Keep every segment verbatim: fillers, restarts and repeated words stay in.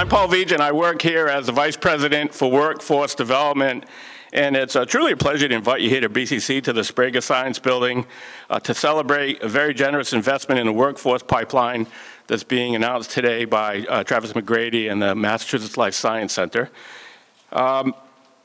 I'm Paul Veach, and I work here as the Vice President for Workforce Development. And it's uh, truly a pleasure to invite you here to B C C, to the Sprague Science Building, uh, to celebrate a very generous investment in the workforce pipeline that's being announced today by uh, Travis McGrady and the Massachusetts Life Science Center. Um,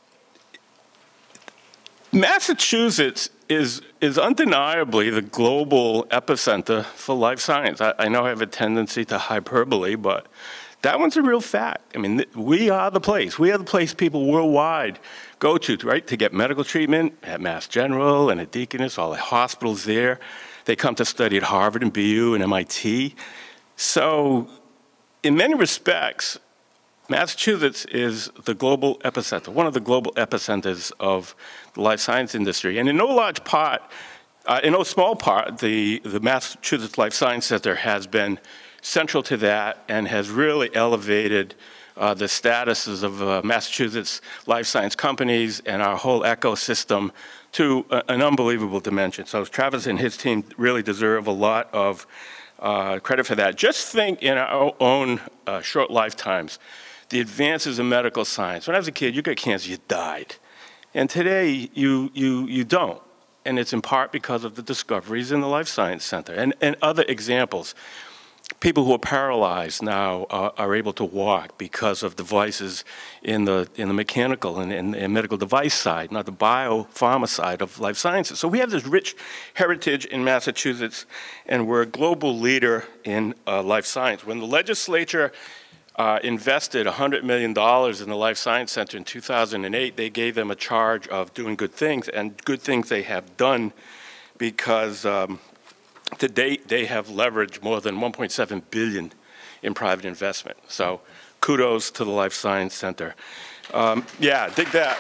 Massachusetts is, is undeniably the global epicenter for life science. I, I know I have a tendency to hyperbole, but that one's a real fact. I mean, we are the place. We are the place people worldwide go to, right, to get medical treatment at Mass General and at Deaconess, all the hospitals there. They come to study at Harvard and B U and M I T. So in many respects, Massachusetts is the global epicenter, one of the global epicenters of the life science industry. And in no large part, uh, in no small part, the, the Massachusetts Life Science Center has been central to that and has really elevated uh, the statuses of uh, Massachusetts life science companies and our whole ecosystem to a, an unbelievable dimension. So Travis and his team really deserve a lot of uh, credit for that. Just think in our own uh, short lifetimes, the advances in medical science. When I was a kid, you got cancer, you died. And today, you, you, you don't. And it's in part because of the discoveries in the Life Science Center and, and other examples. People who are paralyzed now uh, are able to walk because of devices in the, in the mechanical and, and, and medical device side, not the biopharma side of life sciences. So we have this rich heritage in Massachusetts, and we're a global leader in uh, life science. When the legislature uh, invested one hundred million dollars in the Life Science Center in two thousand eight, they gave them a charge of doing good things, and good things they have done, because um, to date, they have leveraged more than one point seven billion dollars in private investment. So kudos to the Life Science Center. Um, yeah, dig that.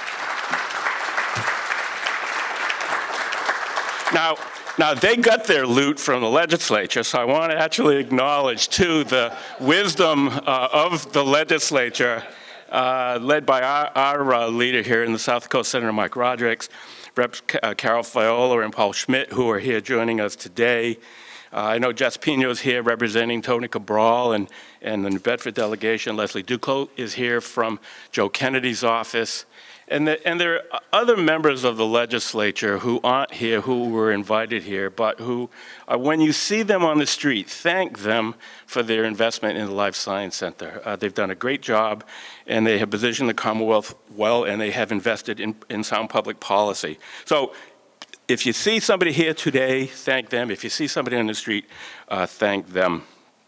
Now, now, they got their loot from the legislature, so I want to actually acknowledge, too, the wisdom uh, of the legislature, uh, led by our, our uh, leader here in the Southcoast, Senator Mike Rodrigues, Reps uh, Carol Fiola and Paul Schmidt, who are here joining us today. Uh, I know Jess Pino is here representing Tony Cabral and, and the New Bedford delegation. Leslie Duclos is here from Joe Kennedy's office. And, the, and there are other members of the legislature who aren't here, who were invited here, but who, uh, when you see them on the street, thank them for their investment in the Life Science Center. Uh, they've done a great job, and they have positioned the Commonwealth well, and they have invested in, in sound public policy. So if you see somebody here today, thank them. If you see somebody on the street, uh, thank them.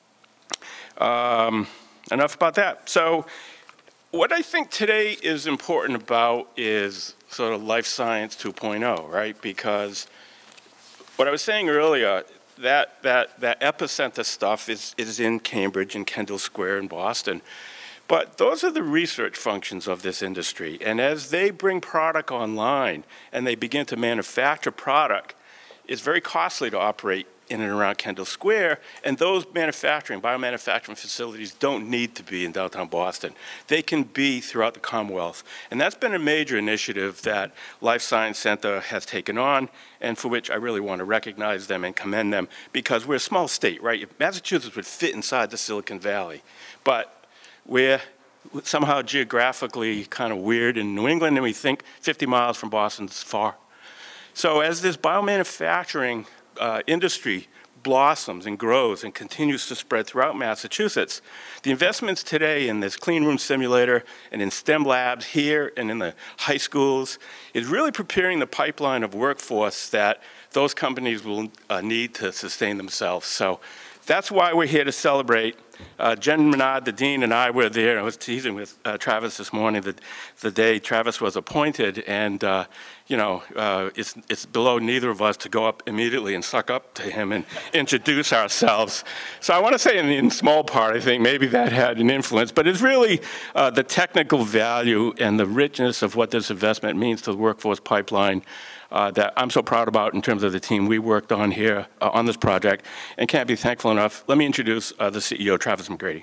Um, enough about that. So what I think today is important about is sort of life science two point oh, right? Because what I was saying earlier, that, that, that epicenter stuff is, is in Cambridge and Kendall Square in Boston. But those are the research functions of this industry. And as they bring product online and they begin to manufacture product, it's very costly to operate in and around Kendall Square, and those manufacturing, biomanufacturing facilities don't need to be in downtown Boston. They can be throughout the Commonwealth. And that's been a major initiative that Life Science Center has taken on, and for which I really want to recognize them and commend them, because we're a small state, right? Massachusetts would fit inside the Silicon Valley, but we're somehow geographically kind of weird in New England, and we think fifty miles from Boston is far. So as this biomanufacturing Uh, industry blossoms and grows and continues to spread throughout Massachusetts, the investments today in this clean room simulator and in STEM labs here and in the high schools is really preparing the pipeline of workforce that those companies will uh, need to sustain themselves. So that's why we're here to celebrate. Uh, Jen Menard, the dean, and I were there. I was teasing with uh, Travis this morning the, the day Travis was appointed, and uh, you know, uh, it's, it's below neither of us to go up immediately and suck up to him and introduce ourselves. So I want to say in, in small part, I think maybe that had an influence, but it's really uh, the technical value and the richness of what this investment means to the workforce pipeline Uh, that I'm so proud about in terms of the team we worked on here uh, on this project, and can't be thankful enough. Let me introduce uh, the C E O, Travis McGrady.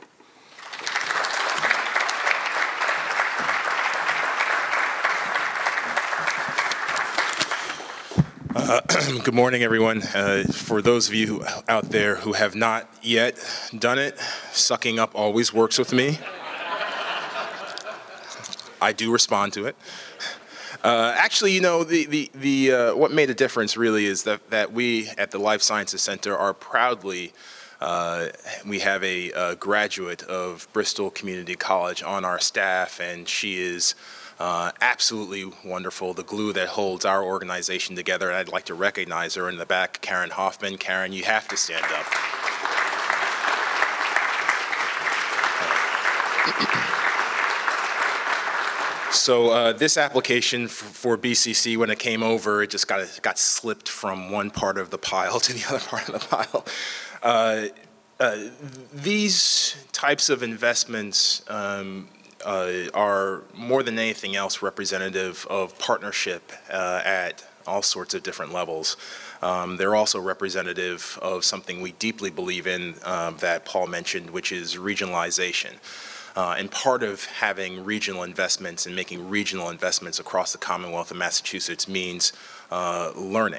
Uh, good morning, everyone. Uh, for those of you out there who have not yet done it, sucking up always works with me. I do respond to it. Uh, actually, you know, the the the uh, what made a difference really is that that we at the Life Sciences Center are proudly. Uh, we have a, a graduate of Bristol Community College on our staff, and she is uh, absolutely wonderful, the glue that holds our organization together. And I'd like to recognize her in the back, Karen Hoffman. Karen, you have to stand up. So uh, this application for B C C, when it came over, it just got it got slipped from one part of the pile to the other part of the pile. Uh, uh, these types of investments um, uh, are more than anything else representative of partnership uh, at all sorts of different levels. Um, they're also representative of something we deeply believe in um, that Paul mentioned, which is regionalization. Uh, and part of having regional investments and making regional investments across the Commonwealth of Massachusetts means uh, learning.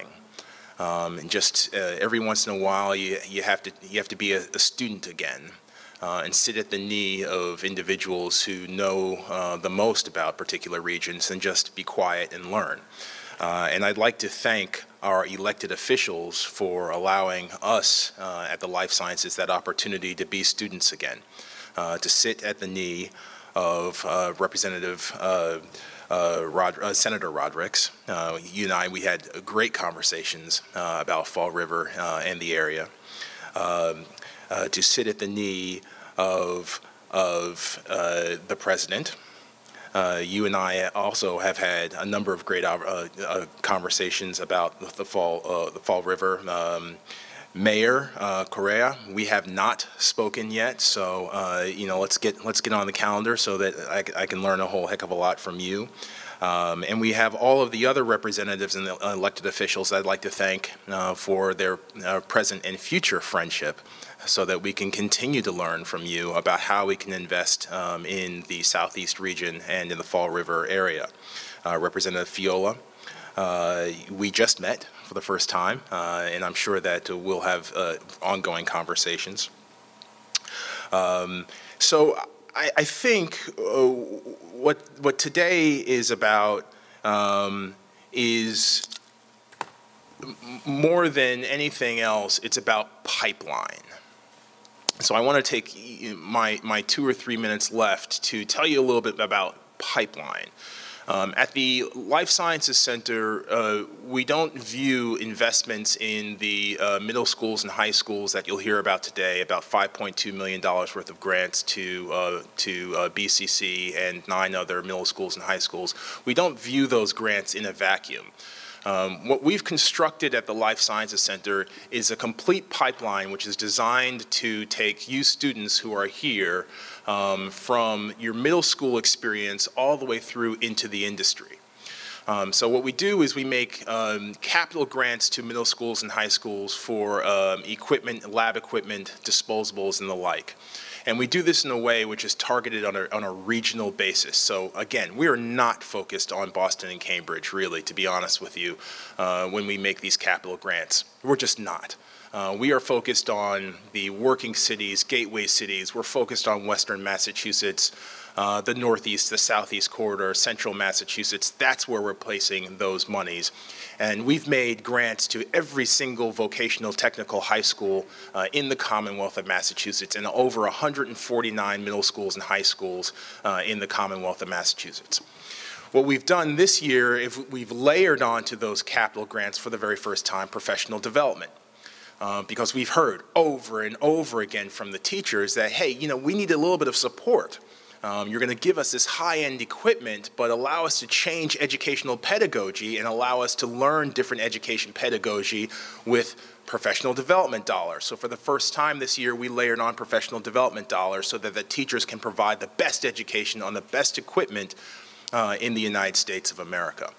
Um, and just uh, every once in a while, you, you have to you have to be a, a student again uh, and sit at the knee of individuals who know uh, the most about particular regions and just be quiet and learn. Uh, and I'd like to thank our elected officials for allowing us uh, at the Life Sciences that opportunity to be students again. Uh, to sit at the knee of uh, Representative uh, uh, Rod uh, Senator Rodericks. Uh, you and I, we had great conversations uh, about Fall River uh, and the area. Um, uh, to sit at the knee of, of uh, the President. Uh, you and I also have had a number of great uh, uh, conversations about the Fall, uh, the Fall River. Um, Mayor uh, Correa, we have not spoken yet, so uh, you know, let's get let's get on the calendar so that I, I can learn a whole heck of a lot from you. Um, and we have all of the other representatives and the elected officials I'd like to thank uh, for their uh, present and future friendship, so that we can continue to learn from you about how we can invest um, in the Southeast region and in the Fall River area. Uh, Representative Fiola, uh, we just met for the first time, uh, and I'm sure that uh, we'll have uh, ongoing conversations. Um, so I, I think uh, what what today is about um, is more than anything else, it's about pipeline. So I want to take my my two or three minutes left to tell you a little bit about pipeline. Um, at the Life Sciences Center, uh, we don't view investments in the uh, middle schools and high schools that you'll hear about today, about five point two million dollars worth of grants to, uh, to uh, B C C and nine other middle schools and high schools. We don't view those grants in a vacuum. Um, what we've constructed at the Life Sciences Center is a complete pipeline which is designed to take you students who are here um, from your middle school experience all the way through into the industry. Um, so what we do is we make um, capital grants to middle schools and high schools for um, equipment, lab equipment, disposables, and the like. And we do this in a way which is targeted on a, on a regional basis. So again, we are not focused on Boston and Cambridge, really, to be honest with you, uh, when we make these capital grants. We're just not. Uh, we are focused on the working cities, gateway cities. We're focused on Western Massachusetts, uh, the Northeast, the Southeast corridor, Central Massachusetts. That's where we're placing those monies. And we've made grants to every single vocational technical high school uh, in the Commonwealth of Massachusetts and over one hundred forty-nine middle schools and high schools uh, in the Commonwealth of Massachusetts. What we've done this year is we've layered onto those capital grants for the very first time professional development. Uh, because we've heard over and over again from the teachers that, hey, you know, we need a little bit of support. Um, you're going to give us this high-end equipment, but allow us to change educational pedagogy and allow us to learn different education pedagogy with professional development dollars. So for the first time this year, we layered on professional development dollars so that the teachers can provide the best education on the best equipment uh, in the United States of America.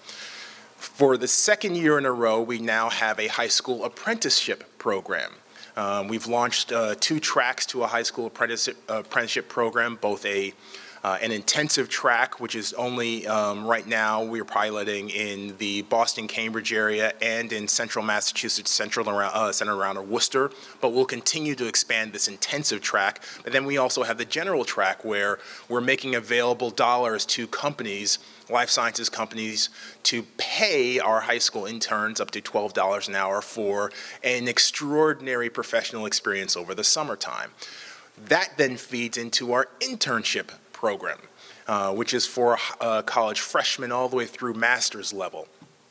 For the second year in a row, we now have a high school apprenticeship program. Um, we've launched uh, two tracks to a high school apprenticeship, uh, apprenticeship program, both a Uh, an intensive track, which is only um, right now we're piloting in the Boston-Cambridge area and in central Massachusetts, central around, uh, centered around Worcester, but we'll continue to expand this intensive track. But then we also have the general track where we're making available dollars to companies, life sciences companies, to pay our high school interns up to twelve dollars an hour for an extraordinary professional experience over the summertime. That then feeds into our internship program, uh, which is for uh, college freshmen all the way through master's level.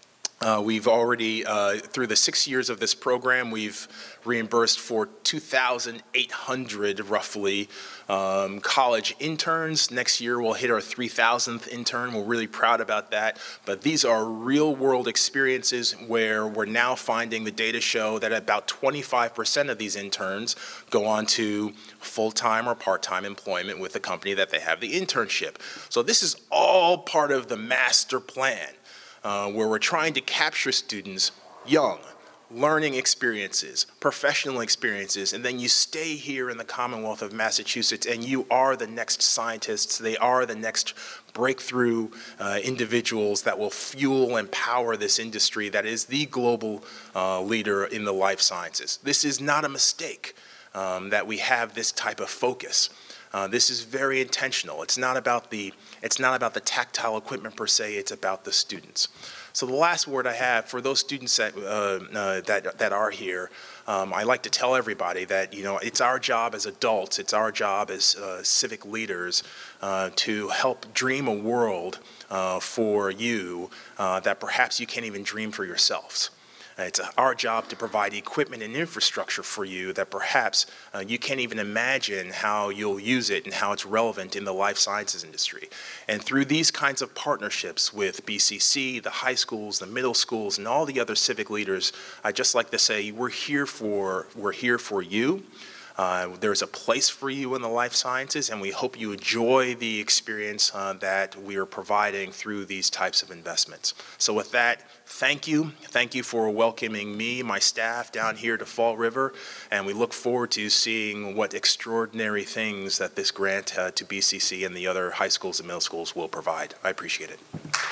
Uh, we've already, uh, through the six years of this program, we've reimbursed for two thousand eight hundred, roughly, um, college interns. Next year, we'll hit our three thousandth intern. We're really proud about that. But these are real-world experiences where we're now finding the data show that about twenty-five percent of these interns go on to full-time or part-time employment with the company that they have the internship. So this is all part of the master plan. Uh, where we're trying to capture students young, learning experiences, professional experiences, and then you stay here in the Commonwealth of Massachusetts and you are the next scientists, they are the next breakthrough uh, individuals that will fuel and power this industry that is the global uh, leader in the life sciences. This is not a mistake um, that we have this type of focus. Uh, this is very intentional. It's not about the it's not about the tactile equipment per se. It's about the students. So the last word I have for those students that uh, uh, that that are here, um, I like to tell everybody that you know it's our job as adults, it's our job as uh, civic leaders uh, to help dream a world uh, for you uh, that perhaps you can't even dream for yourselves. It's our job to provide equipment and infrastructure for you that perhaps uh, you can't even imagine how you'll use it and how it's relevant in the life sciences industry. And through these kinds of partnerships with B C C, the high schools, the middle schools, and all the other civic leaders, I'd just like to say we're here for, we're here for you. Uh, there's a place for you in the life sciences, and we hope you enjoy the experience uh, that we are providing through these types of investments. So with that, thank you. Thank you for welcoming me, my staff down here to Fall River, and we look forward to seeing what extraordinary things that this grant uh, to B C C and the other high schools and middle schools will provide. I appreciate it.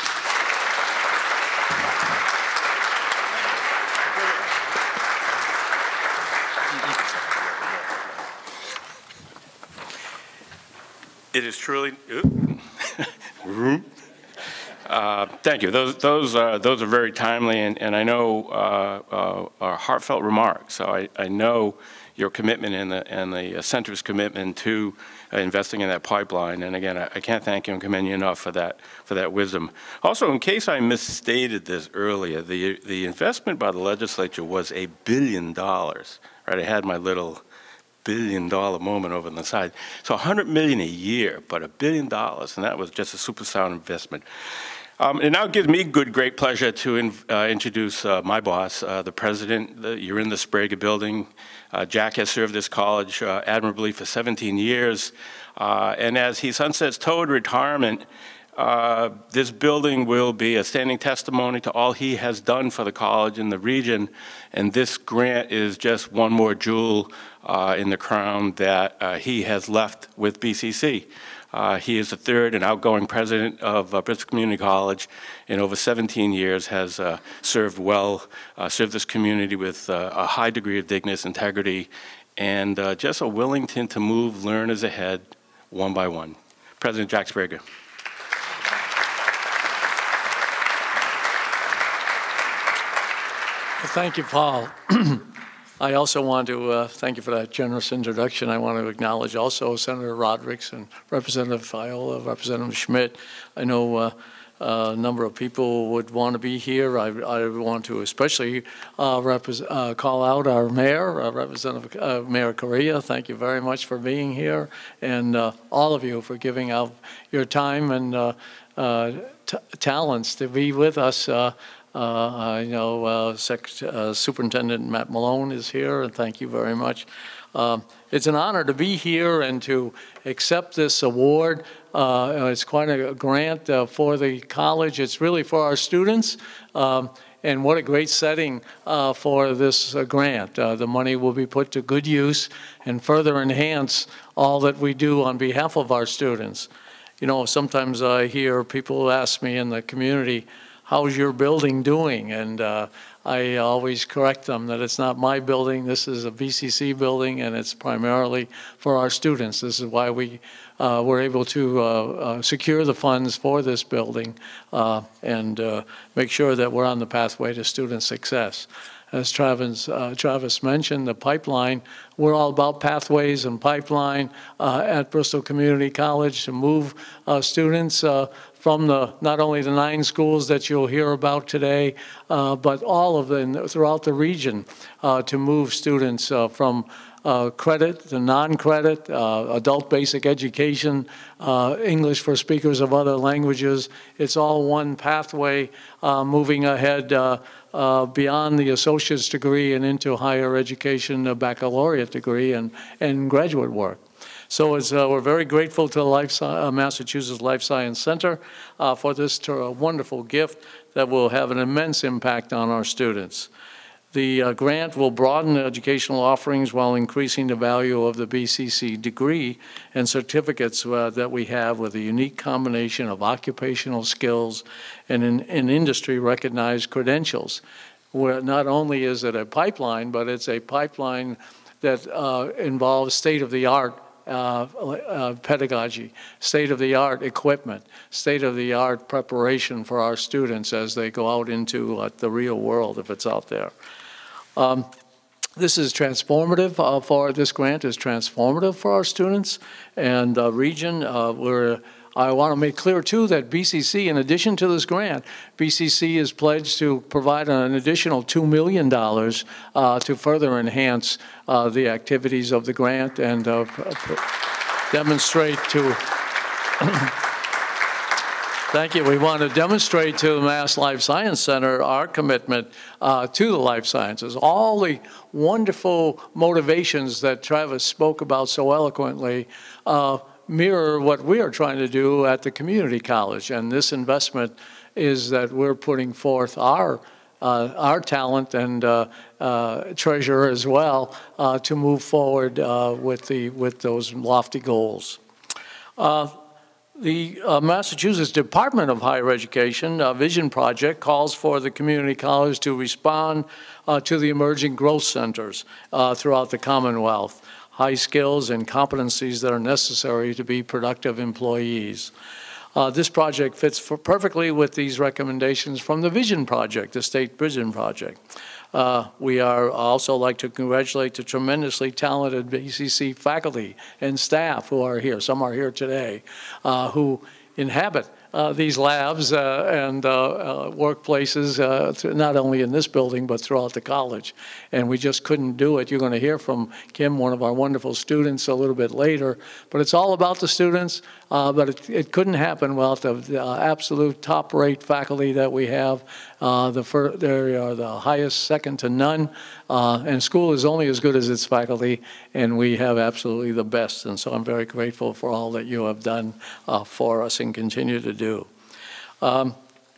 It is truly. uh, thank you. Those those uh, those are very timely, and and I know uh, uh, are heartfelt remarks. So I I know your commitment and the and the center's commitment to uh, investing in that pipeline. And again, I, I can't thank you and commend you enough for that for that wisdom. Also, in case I misstated this earlier, the the investment by the legislature was a billion dollars. Right, I had my little billion dollar moment over on the side. So one hundred million a year, but a billion dollars, and that was just a super sound investment. Um, it now gives me good, great pleasure to in, uh, introduce uh, my boss, uh, the president. The, you're in the Sprague building. Uh, Jack has served this college uh, admirably for seventeen years, uh, and as he sunsets toward retirement, Uh, this building will be a standing testimony to all he has done for the college and the region, and this grant is just one more jewel uh, in the crown that uh, he has left with B C C. Uh, he is the third and outgoing president of uh, Bristol Community College in over seventeen years, has uh, served well, uh, served this community with uh, a high degree of dignity, integrity, and uh, just a Wellington to move learners ahead one by one. President Jack Sprague. Thank you, Paul. I also want to uh, thank you for that generous introduction. I want to acknowledge also Senator Rodericks and Representative Fiola, Representative Schmidt. I know uh, a number of people would want to be here. I, I want to especially uh, uh, call out our mayor, uh, Representative uh, Mayor Correa. Thank you very much for being here, and uh, all of you for giving out your time and uh, uh, t talents to be with us. Uh, Uh, I know uh, Sec uh, Superintendent Matt Malone is here, and thank you very much. Um, it's an honor to be here and to accept this award. Uh, it's quite a grant uh, for the college. It's really for our students, um, and what a great setting uh, for this uh, grant. Uh, the money will be put to good use and further enhance all that we do on behalf of our students. You know, sometimes I hear people ask me in the community, how's your building doing? And uh, I always correct them that it's not my building. This is a B C C building, and it's primarily for our students. This is why we uh, were able to uh, uh, secure the funds for this building uh, and uh, make sure that we're on the pathway to student success. As Travis, uh, Travis mentioned, the pipeline, we're all about pathways and pipeline uh, at Bristol Community College to move uh, students uh, from the, not only the nine schools that you'll hear about today, uh, but all of them throughout the region uh, to move students uh, from uh, credit to non-credit, uh, adult basic education, uh, English for speakers of other languages. It's all one pathway uh, moving ahead uh, Uh, beyond the associate's degree and into higher education, a baccalaureate degree, and, and graduate work. So it's, uh, we're very grateful to the Life, uh, Massachusetts Life Science Center uh, for this uh, wonderful gift that will have an immense impact on our students. The uh, grant will broaden the educational offerings while increasing the value of the B C C degree and certificates uh, that we have with a unique combination of occupational skills and in, in industry recognized credentials. Where not only is it a pipeline, but it's a pipeline that uh, involves state-of-the-art uh, uh, pedagogy, state-of-the-art equipment, state-of-the-art preparation for our students as they go out into uh, the real world, if it's out there. Um, This is transformative uh, for, this grant is transformative for our students and the region. Uh, we're, I want to make clear too that B C C, in addition to this grant, B C C is pledged to provide an additional two million dollars uh, to further enhance uh, the activities of the grant and uh, demonstrate to Thank you. We want to demonstrate to the Mass Life Science Center our commitment uh, to the life sciences. All the wonderful motivations that Travis spoke about so eloquently uh, mirror what we are trying to do at the community college. And this investment is that we're putting forth our uh, our talent and uh, uh, treasure as well uh, to move forward uh, with the with those lofty goals. Uh, The uh, Massachusetts Department of Higher Education uh, Vision Project calls for the community college to respond uh, to the emerging growth centers uh, throughout the Commonwealth, high skills and competencies that are necessary to be productive employees. Uh, this project fits for perfectly with these recommendations from the Vision Project, the State Vision Project. Uh, we are also like to congratulate the tremendously talented B C C faculty and staff who are here. Some are here today, uh, who inhabit uh, these labs uh, and uh, uh, workplaces, uh, not only in this building, but throughout the college. And we just couldn't do it. You're going to hear from Kim, one of our wonderful students, a little bit later. But it's all about the students, uh, but it, it couldn't happen without the, the absolute top-rate faculty that we have. Uh, the fir they are the highest, second to none. Uh, and school is only as good as its faculty, and we have absolutely the best. And so I'm very grateful for all that you have done uh, for us and continue to do. Um,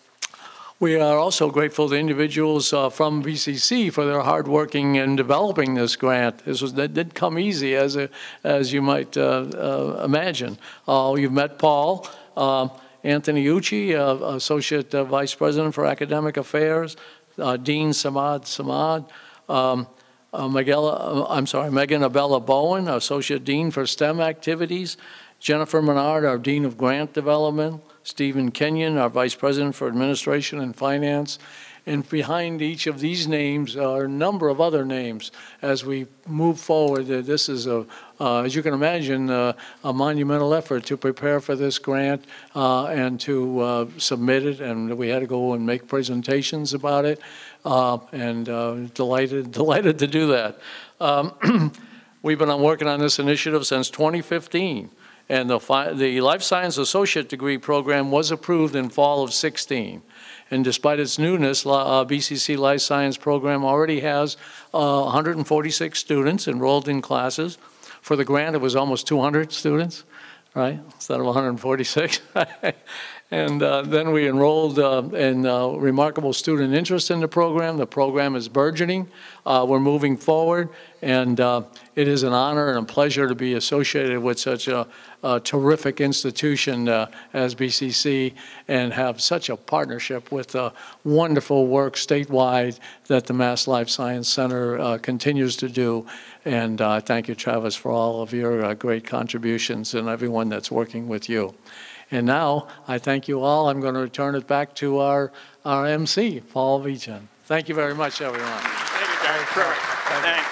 we are also grateful to individuals uh, from B C C for their hard working in developing this grant. This was, that didn't come easy, as, a, as you might uh, uh, imagine. Uh, you've met Paul. Uh, Anthony Ucci, uh, Associate uh, Vice President for Academic Affairs, uh, Dean Samad Samad, um, uh, Miguel, uh, I'm sorry, Megan Abella Bowen, Associate Dean for STEM Activities, Jennifer Menard, our Dean of Grant Development, Stephen Kenyon, our Vice President for Administration and Finance. And behind each of these names are a number of other names as we move forward. Uh, this is, a, uh, as you can imagine, uh, a monumental effort to prepare for this grant uh, and to uh, submit it. And we had to go and make presentations about it. Uh, and uh, delighted, delighted to do that. Um, we've been working on this initiative since twenty fifteen. And the, the Life Science Associate Degree Program was approved in fall of sixteen. And despite its newness, uh, B C C Life Science Program already has uh, one hundred forty-six students enrolled in classes. For the grant, it was almost two hundred students, right, instead of one hundred forty-six. And uh, then we enrolled uh, in uh, remarkable student interest in the program. The program is burgeoning. Uh, we're moving forward, and uh, it is an honor and a pleasure to be associated with such a, a terrific institution uh, as B C C and have such a partnership with the wonderful work statewide that the Mass Life Science Center uh, continues to do. And uh, thank you, Travis, for all of your uh, great contributions and everyone that's working with you. And now, I thank you all. I'm going to return it back to our, our M C, Paul Vejan. Thank you very much, everyone. Thank you, Jerry. Terrific. Thanks.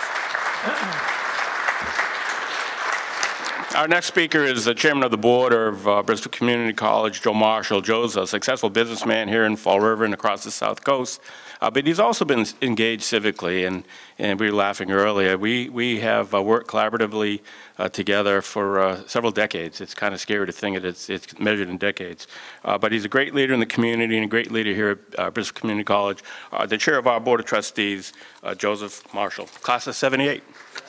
Our next speaker is the chairman of the board of uh, Bristol Community College, Joe Marshall. Joe's a successful businessman here in Fall River and across the South Coast. Uh, but he's also been engaged civically, and, and we were laughing earlier. We, we have uh, worked collaboratively uh, together for uh, several decades. It's kind of scary to think that it's, it's measured in decades. Uh, but he's a great leader in the community and a great leader here at uh, Bristol Community College. Uh, the chair of our Board of Trustees, uh, Joseph Marshall, class of seventy-eight.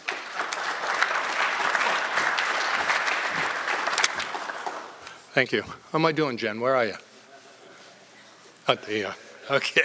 Thank you. How am I doing, Jen? Where are you? Oh, there you are. Okay.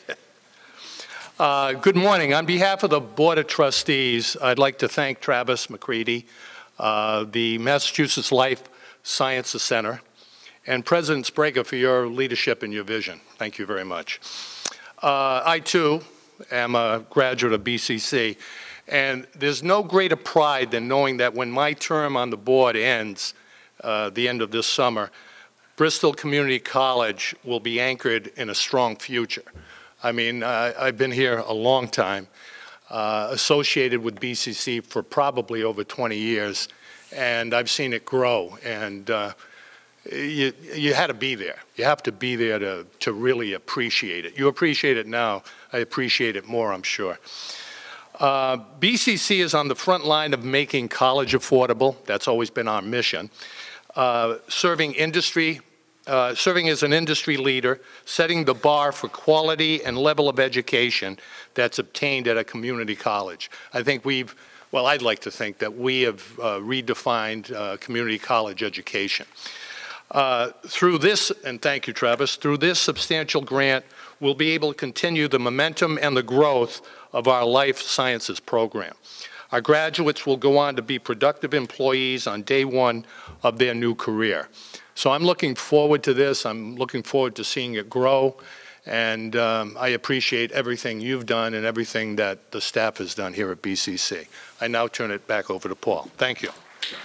Uh, good morning. On behalf of the Board of Trustees, I'd like to thank Travis McCready, uh, the Massachusetts Life Sciences Center, and President Sprague for your leadership and your vision. Thank you very much. Uh, I, too, am a graduate of B C C, and there's no greater pride than knowing that when my term on the board ends, uh, the end of this summer, Bristol Community College will be anchored in a strong future. I mean, uh, I've been here a long time, uh, associated with B C C for probably over twenty years, and I've seen it grow, and uh, you, you had to be there. You have to be there to, to really appreciate it. You appreciate it now. I appreciate it more, I'm sure. Uh, B C C is on the front line of making college affordable. That's always been our mission. Uh, serving industry, uh, serving as an industry leader, setting the bar for quality and level of education that's obtained at a community college. I think we've, well, I'd like to think that we have uh, redefined uh, community college education. Uh, through this, and thank you, Travis, through this substantial grant, we'll be able to continue the momentum and the growth of our life sciences program. Our graduates will go on to be productive employees on day one of their new career. So I'm looking forward to this. I'm looking forward to seeing it grow. And um, I appreciate everything you've done and everything that the staff has done here at B C C. I now turn it back over to Paul. Thank you.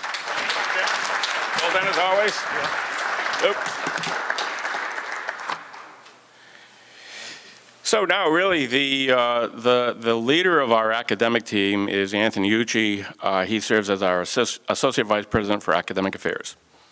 Well done, as always. Yeah. Oops. So now, really, the, uh, the, the leader of our academic team is Anthony Ucci. Uh, he serves as our Associ- Associate Vice President for Academic Affairs.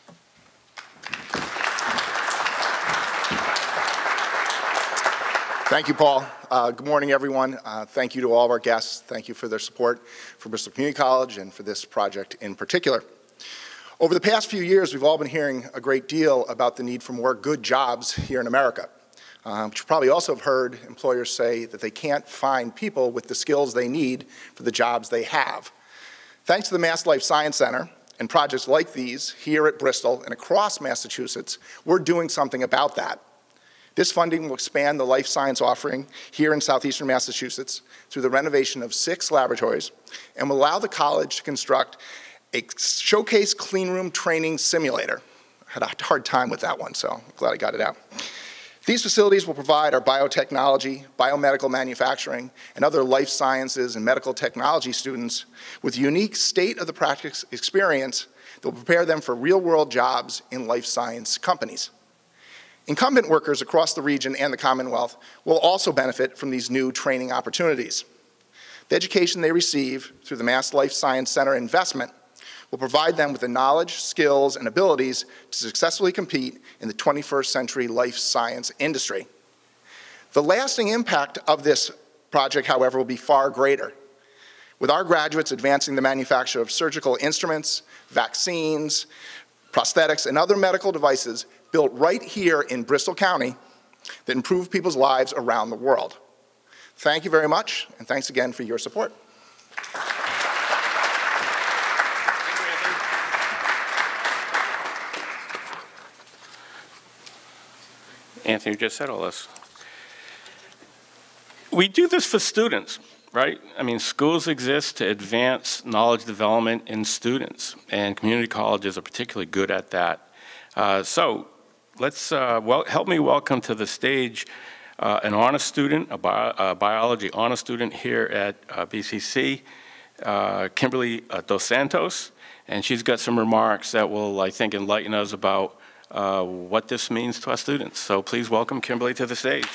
Thank you, Paul. Uh, good morning, everyone. Uh, thank you to all of our guests. Thank you for their support for Bristol Community College and for this project in particular. Over the past few years, we've all been hearing a great deal about the need for more good jobs here in America. Um, but you probably also have heard employers say that they can't find people with the skills they need for the jobs they have. Thanks to the Mass Life Science Center and projects like these here at Bristol and across Massachusetts, we're doing something about that. This funding will expand the life science offering here in southeastern Massachusetts through the renovation of six laboratories and will allow the college to construct a showcase cleanroom training simulator. I had a hard time with that one, so I'm glad I got it out. These facilities will provide our biotechnology, biomedical manufacturing, and other life sciences and medical technology students with unique state-of-the-practice experience that will prepare them for real-world jobs in life science companies. Incumbent workers across the region and the Commonwealth will also benefit from these new training opportunities. The education they receive through the Mass Life Science Center investment will provide them with the knowledge, skills, and abilities to successfully compete in the twenty-first century life science industry. The lasting impact of this project, however, will be far greater. With our graduates advancing the manufacture of surgical instruments, vaccines, prosthetics, and other medical devices built right here in Bristol County that improve people's lives around the world. Thank you very much, and thanks again for your support. Anthony just said all this. We do this for students, right? I mean, schools exist to advance knowledge development in students, and community colleges are particularly good at that. Uh, so let's uh, well, help me welcome to the stage uh, an honor student, a, bio, a biology honor student here at uh, B C C, uh, Kimberly uh, Dos Santos, and she's got some remarks that will, I think, enlighten us about uh, what this means to our students. So please welcome Kimberly to the stage.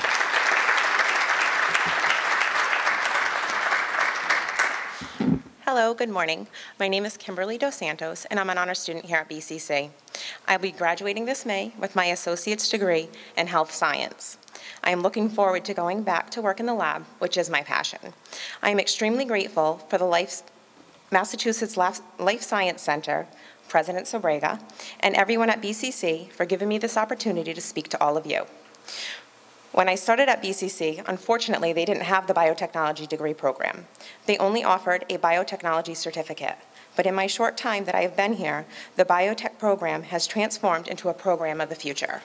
Hello, good morning. My name is Kimberly Dos Santos, and I'm an honor student here at B C C. I'll be graduating this May with my associate's degree in health science. I am looking forward to going back to work in the lab, which is my passion. I am extremely grateful for the Life, Massachusetts Life Science Center, President Sobrega, and everyone at B C C for giving me this opportunity to speak to all of you. When I started at B C C, unfortunately, they didn't have the biotechnology degree program. They only offered a biotechnology certificate. But in my short time that I have been here, the biotech program has transformed into a program of the future.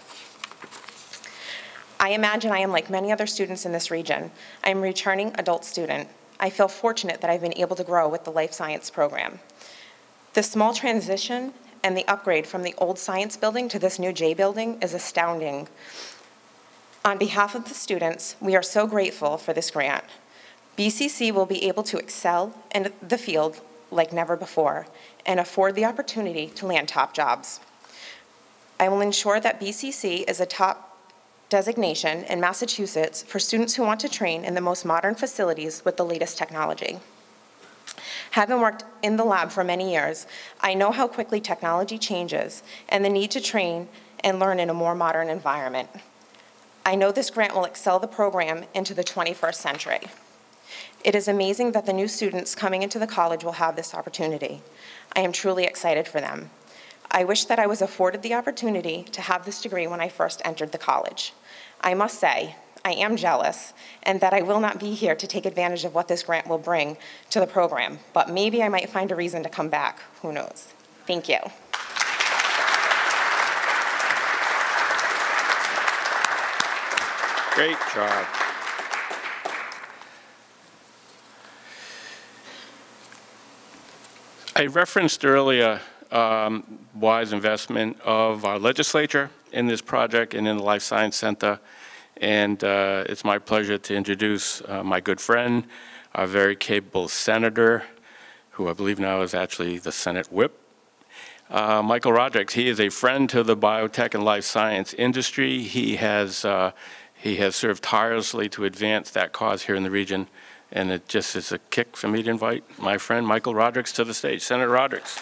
I imagine I am like many other students in this region. I am a returning adult student. I feel fortunate that I've been able to grow with the life science program. The small transition and the upgrade from the old science building to this new J building is astounding. On behalf of the students, we are so grateful for this grant. B C C will be able to excel in the field like never before and afford the opportunity to land top jobs. I will ensure that B C C is a top designation in Massachusetts for students who want to train in the most modern facilities with the latest technology. Having worked in the lab for many years, I know how quickly technology changes and the need to train and learn in a more modern environment. I know this grant will excel the program into the twenty-first century. It is amazing that the new students coming into the college will have this opportunity. I am truly excited for them. I wish that I was afforded the opportunity to have this degree when I first entered the college. I must say, I am jealous, and that I will not be here to take advantage of what this grant will bring to the program, but maybe I might find a reason to come back. Who knows? Thank you. Great job. I referenced earlier um, wise investment of our legislature in this project and in the Life Science Center. And uh, it's my pleasure to introduce uh, my good friend, our very capable senator, who I believe now is actually the Senate whip, uh, Michael Rodrigues. He is a friend to the biotech and life science industry. He has, uh, he has served tirelessly to advance that cause here in the region. And it just is a kick for me to invite my friend Michael Rodrigues to the stage. Senator Rodrigues.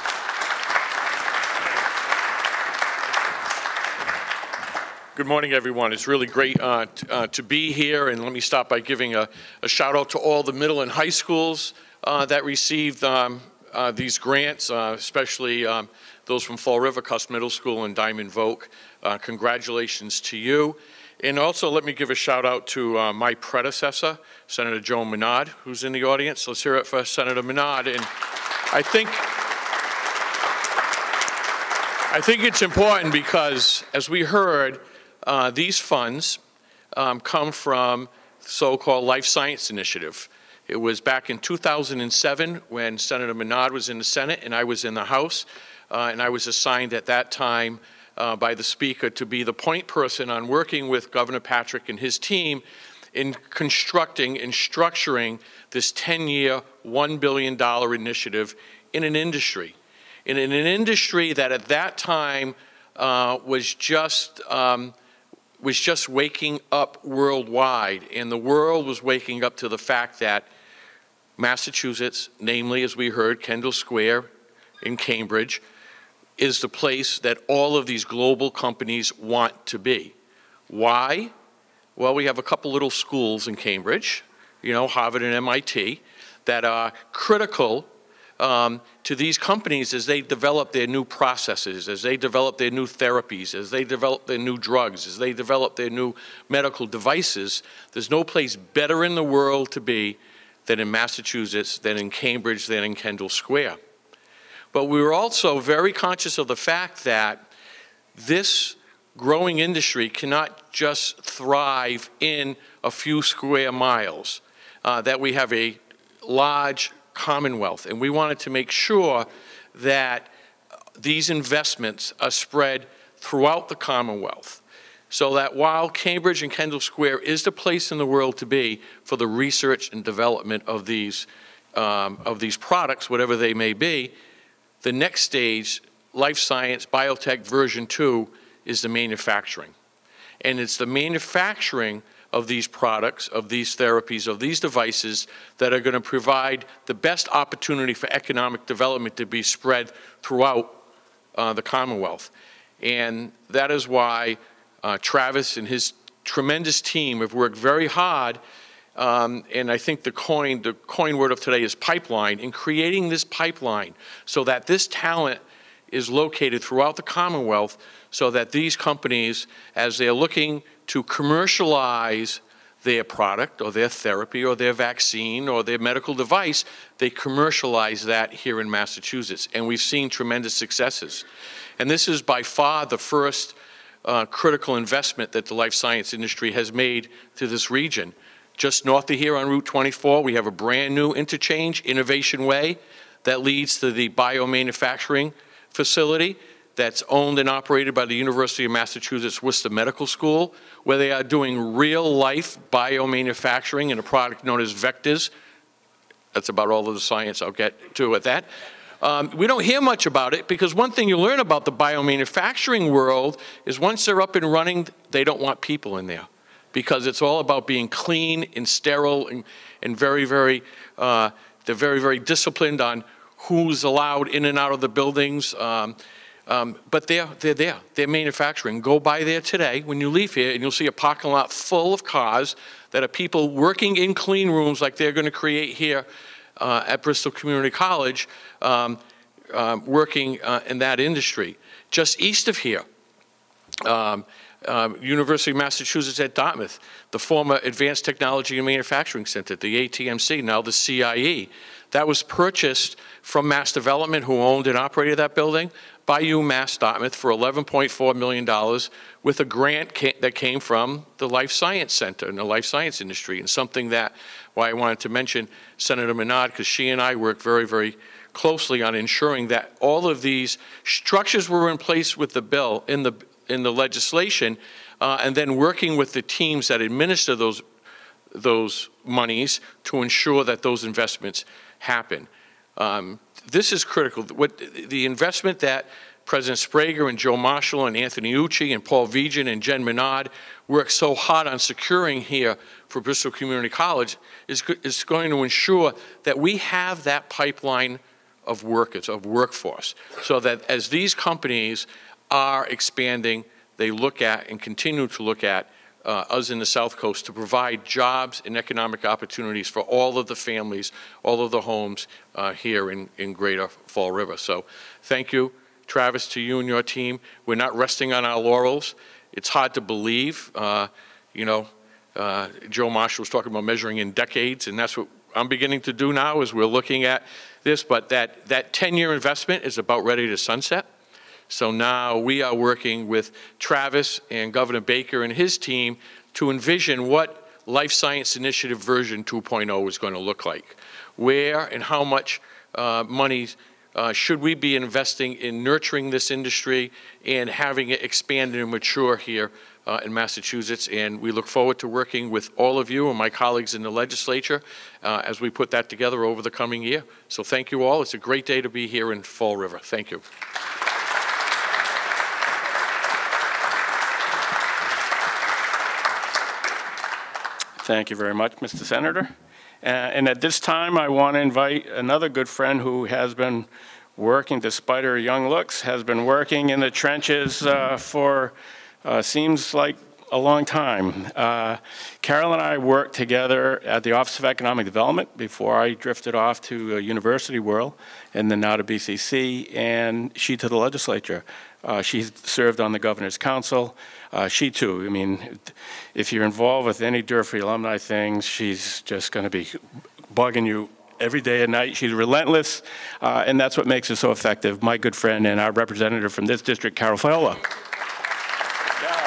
Good morning, everyone. It's really great uh, uh, to be here, and let me start by giving a, a shout out to all the middle and high schools uh, that received um, uh, these grants, uh, especially um, those from Fall River Custer Middle School and Diamond Voc. Uh, congratulations to you. And also let me give a shout out to uh, my predecessor, Senator Joe Menard, who's in the audience. Let's hear it for Senator Menard. And I think I think it's important because, as we heard, uh, these funds um, come from the so-called Life Science Initiative. It was back in two thousand seven when Senator Menard was in the Senate and I was in the House, uh, and I was assigned at that time uh, by the Speaker to be the point person on working with Governor Patrick and his team in constructing and structuring this ten-year, one billion dollar initiative in an industry. In an industry that at that time uh, was just um, was just waking up worldwide, and the world was waking up to the fact that Massachusetts, namely, as we heard, Kendall Square in Cambridge, is the place that all of these global companies want to be. Why? Well, we have a couple little schools in Cambridge, you know, Harvard and M I T, that are critical Um, to these companies as they develop their new processes, as they develop their new therapies, as they develop their new drugs, as they develop their new medical devices. There's no place better in the world to be than in Massachusetts, than in Cambridge, than in Kendall Square. But we were also very conscious of the fact that this growing industry cannot just thrive in a few square miles, uh, that we have a large commonwealth. And we wanted to make sure that these investments are spread throughout the commonwealth, so that while Cambridge and Kendall Square is the place in the world to be for the research and development of these, um, of these products, whatever they may be, the next stage, life science, biotech version two, is the manufacturing. And it's the manufacturing of these products, of these therapies, of these devices that are going to provide the best opportunity for economic development to be spread throughout uh, the Commonwealth. And that is why uh, Travis and his tremendous team have worked very hard, um, and I think the coin, the coin word of today is pipeline, in creating this pipeline so that this talent is located throughout the Commonwealth, so that these companies, as they're looking to commercialize their product or their therapy or their vaccine or their medical device, they commercialize that here in Massachusetts. And we've seen tremendous successes. And this is by far the first uh, critical investment that the life science industry has made to this region. Just north of here on Route twenty-four, we have a brand new interchange, Innovation Way, that leads to the biomanufacturing facility that's owned and operated by the University of Massachusetts Worcester Medical School, where they are doing real-life biomanufacturing in a product known as vectors. That's about all of the science I'll get to with that. Um, we don't hear much about it because one thing you learn about the biomanufacturing world is once they're up and running, they don't want people in there because it's all about being clean and sterile and, and very, very, uh, they're very, very disciplined on who's allowed in and out of the buildings. Um, um, but they're, they're there, they're manufacturing. Go by there today when you leave here and you'll see a parking lot full of cars that are people working in clean rooms like they're gonna create here uh, at Bristol Community College, um, um, working uh, in that industry. Just east of here, um, uh, University of Massachusetts at Dartmouth, the former Advanced Technology and Manufacturing Center, the A T M C, now the C I E. That was purchased from Mass Development, who owned and operated that building, by UMass Dartmouth for eleven point four million dollars with a grant ca that came from the Life Science Center and the life science industry, and something that, why I wanted to mention Senator Menard, because she and I worked very, very closely on ensuring that all of these structures were in place with the bill, in the, in the legislation, uh, and then working with the teams that administer those, those monies to ensure that those investments happen. Um, this is critical. What, the investment that President Sprague and Joe Marshall and Anthony Ucci and Paul Vigen and Jen Menard worked so hard on securing here for Bristol Community College is, is going to ensure that we have that pipeline of workers, of workforce, so that as these companies are expanding, they look at and continue to look at Uh, us in the South Coast to provide jobs and economic opportunities for all of the families, all of the homes uh, here in, in Greater Fall River. So thank you, Travis, to you and your team. We're not resting on our laurels. It's hard to believe. Uh, you know, uh, Joe Marshall was talking about measuring in decades, and that's what I'm beginning to do now as we're looking at this. But that, that ten-year investment is about ready to sunset. So now we are working with Travis and Governor Baker and his team to envision what Life Science Initiative version two point oh is going to look like. Where and how much uh, money uh, should we be investing in nurturing this industry and having it expand and mature here uh, in Massachusetts. And we look forward to working with all of you and my colleagues in the legislature uh, as we put that together over the coming year. So thank you all. It's a great day to be here in Fall River. Thank you. Thank you very much, Mister Senator. Uh, and at this time, I want to invite another good friend who has been working, despite her young looks, has been working in the trenches uh, for, uh, seems like a long time. Uh, Carol and I worked together at the Office of Economic Development before I drifted off to uh, University World, and then now to B C C, and she to the legislature. Uh, she served on the Governor's Council. Uh, she too, I mean, if you're involved with any Durfee alumni things, she's just going to be bugging you every day and night. She's relentless, uh, and that's what makes her so effective. My good friend and our representative from this district, Carol Fiola. Yeah.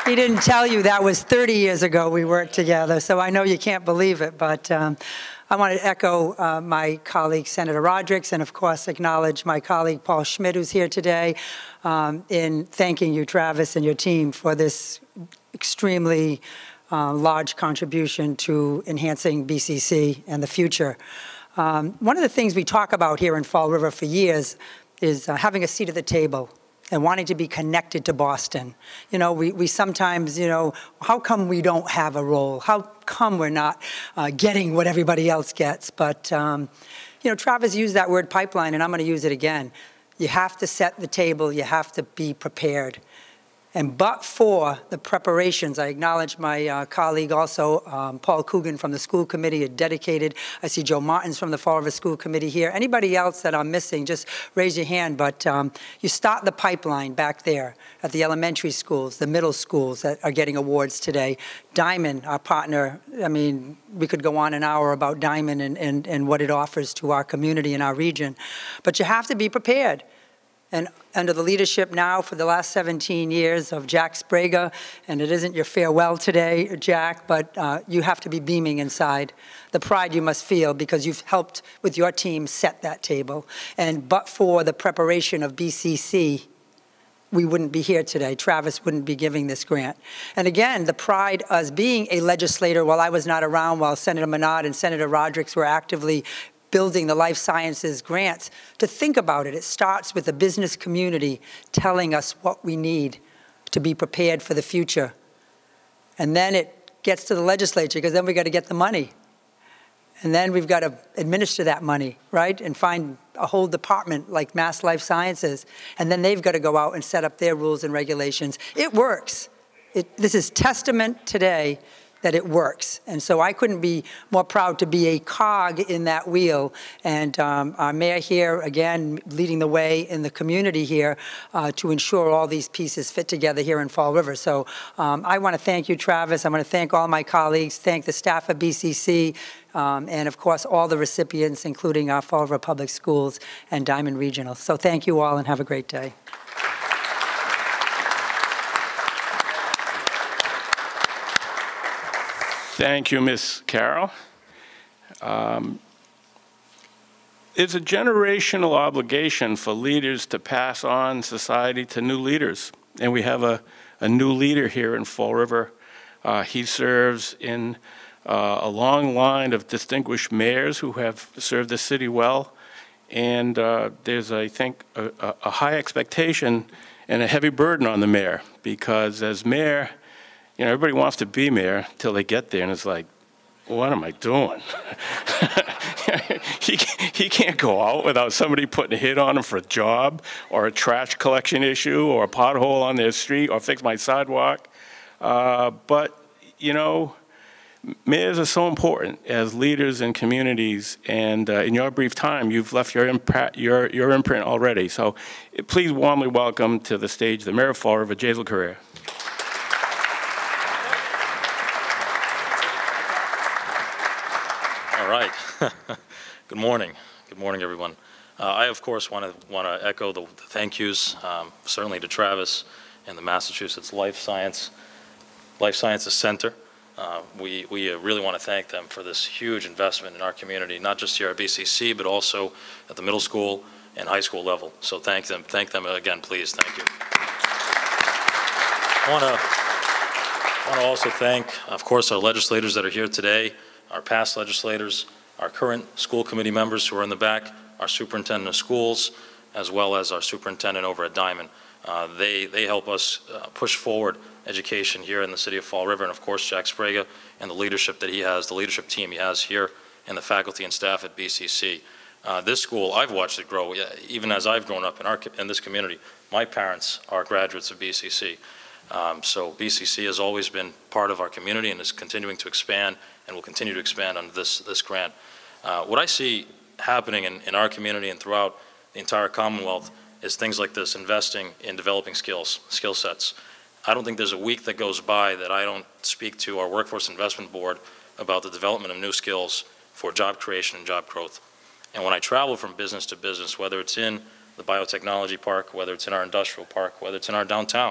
he didn't tell you that was thirty years ago we worked together, so I know you can't believe it, but um, I want to echo uh, my colleague, Senator Rodrigues, and of course acknowledge my colleague, Paul Schmidt, who's here today, um, in thanking you, Travis, and your team for this extremely uh, large contribution to enhancing B C C and the future. Um, one of the things we talk about here in Fall River for years is uh, having a seat at the table and wanting to be connected to Boston. You know, we, we sometimes, you know, how come we don't have a role? How come we're not uh, getting what everybody else gets? But, um, you know, Travis used that word pipeline, and I'm going to use it again. You have to set the table. You have to be prepared. And but for the preparations, I acknowledge my uh, colleague also, um, Paul Coogan from the school committee, a dedicated. I see Joe Martins from the Fall River School Committee here. Anybody else that I'm missing, just raise your hand. But um, you start the pipeline back there at the elementary schools, the middle schools that are getting awards today. Diamond, our partner, I mean, we could go on an hour about Diamond and, and, and what it offers to our community and our region. But you have to be prepared. And under the leadership now for the last seventeen years of Jack Sprague, and it isn't your farewell today, Jack, but uh, you have to be beaming inside. The pride you must feel because you've helped with your team set that table. And but for the preparation of B C C, we wouldn't be here today. Travis wouldn't be giving this grant. And again, the pride as being a legislator while I was not around, while Senator Menard and Senator Rodrigues were actively building the life sciences grants, to think about it. It starts with the business community telling us what we need to be prepared for the future. And then it gets to the legislature, because then we got to get the money. And then we've got to administer that money, right? And find a whole department like Mass Life Sciences. And then they've got to go out and set up their rules and regulations. It works. It, this is testament today that it works. And so I couldn't be more proud to be a cog in that wheel. And um, our mayor here, again, leading the way in the community here uh, to ensure all these pieces fit together here in Fall River. So um, I want to thank you, Travis. I want to thank all my colleagues, thank the staff of B C C, um, and of course all the recipients, including our Fall River Public Schools and Diamond Regional. So thank you all and have a great day. Thank you, Miz Carroll. Um, it's a generational obligation for leaders to pass on society to new leaders. And we have a, a new leader here in Fall River. Uh, he serves in uh, a long line of distinguished mayors who have served the city well. And uh, there's, I think, a, a high expectation and a heavy burden on the mayor, because as mayor, you know, everybody wants to be mayor until they get there, and it's like, what am I doing? he, he can't go out without somebody putting a hit on him for a job, or a trash collection issue, or a pothole on their street, or fix my sidewalk. Uh, but, you know, mayors are so important as leaders in communities, and uh, in your brief time, you've left your, imprint, your, your imprint already. So please warmly welcome to the stage the mayor of Fall River, Jazel Correa. All right. Good morning. Good morning, everyone. Uh, I, of course, want to want to echo the, the thank yous, um, certainly to Travis and the Massachusetts Life Science Life Sciences Center. Uh, we we uh, really want to thank them for this huge investment in our community, not just here at B C C, but also at the middle school and high school level. So thank them. Thank them again, please. Thank you. I want to want to also thank, of course, our legislators that are here today, our past legislators, our current school committee members who are in the back, our superintendent of schools, as well as our superintendent over at Diamond. Uh, they, they help us uh, push forward education here in the city of Fall River, and of course Jack Sprague and the leadership that he has, the leadership team he has here, and the faculty and staff at B C C. Uh, this school, I've watched it grow, even as I've grown up in, our, in this community. My parents are graduates of B C C. Um, so B C C has always been part of our community and is continuing to expand and will continue to expand under this, this grant. Uh, what I see happening in, in our community and throughout the entire Commonwealth is things like this, investing in developing skills, skill sets. I don't think there's a week that goes by that I don't speak to our Workforce Investment Board about the development of new skills for job creation and job growth. And when I travel from business to business, whether it's in the biotechnology park, whether it's in our industrial park, whether it's in our downtown,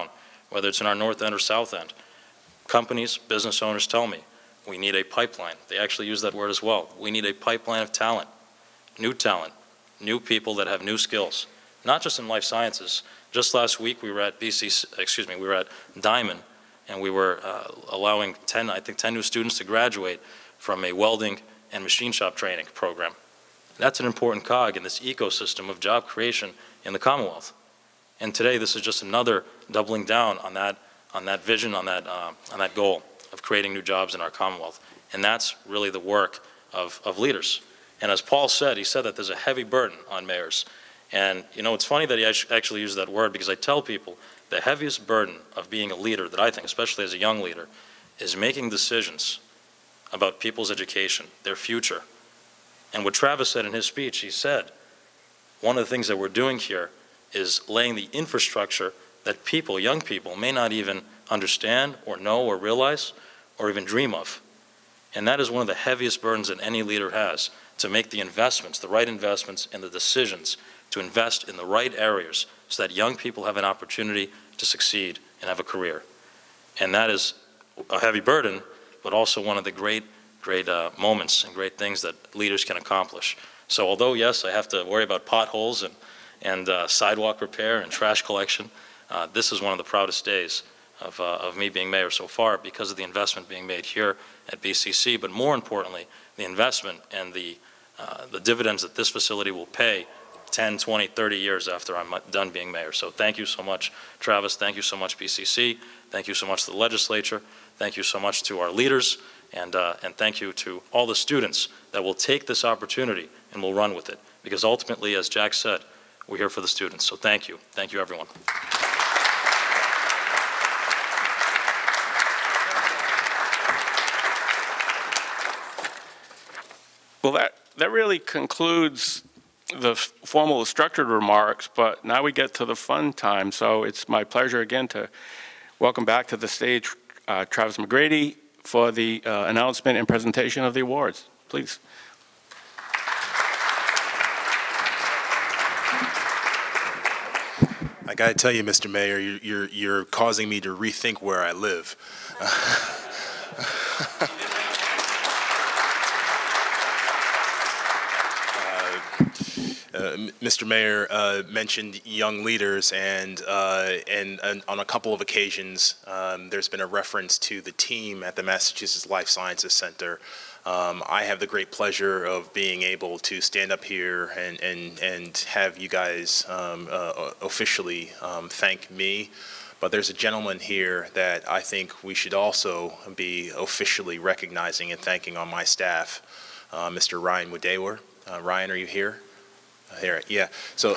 whether it's in our north end or south end. Companies, business owners tell me, we need a pipeline. They actually use that word as well. We need a pipeline of talent, new talent, new people that have new skills, not just in life sciences. Just last week we were at B C C, excuse me, we were at Diamond, and we were uh, allowing ten, I think ten new students to graduate from a welding and machine shop training program. That's an important cog in this ecosystem of job creation in the Commonwealth. And today this is just another doubling down on that, on that vision, on that, uh, on that goal of creating new jobs in our Commonwealth. And that's really the work of, of leaders. And as Paul said, he said that there's a heavy burden on mayors. And you know, it's funny that he actually used that word, because I tell people the heaviest burden of being a leader that I think, especially as a young leader, is making decisions about people's education, their future. And what Travis said in his speech, he said, one of the things that we're doing here is laying the infrastructure that people, young people, may not even understand or know or realize or even dream of. And that is one of the heaviest burdens that any leader has, to make the investments, the right investments and the decisions to invest in the right areas so that young people have an opportunity to succeed and have a career. And that is a heavy burden, but also one of the great, great uh, moments and great things that leaders can accomplish. So although, yes, I have to worry about potholes and, and uh, sidewalk repair and trash collection, uh, this is one of the proudest days of, uh, of me being mayor so far, because of the investment being made here at B C C, but more importantly, the investment and the, uh, the dividends that this facility will pay ten, twenty, thirty years after I'm done being mayor. So thank you so much, Travis. Thank you so much, B C C. Thank you so much to the legislature. Thank you so much to our leaders. And, uh, and thank you to all the students that will take this opportunity and will run with it. Because ultimately, as Jack said, we're here for the students. So thank you. Thank you, everyone. Well, that, that really concludes the formal structured remarks, but now we get to the fun time. So it's my pleasure again to welcome back to the stage uh, Travis McGrady for the uh, announcement and presentation of the awards. Please. I got to tell you, Mister Mayor, you're, you're, you're causing me to rethink where I live. Uh, Mister Mayor uh, mentioned young leaders, and, uh, and, and on a couple of occasions, um, there's been a reference to the team at the Massachusetts Life Sciences Center. Um, I have the great pleasure of being able to stand up here and, and, and have you guys um, uh, officially um, thank me. But there's a gentleman here that I think we should also be officially recognizing and thanking on my staff, uh, Mister Ryan Woodawar. Uh, Ryan, are you here? Here, yeah. So,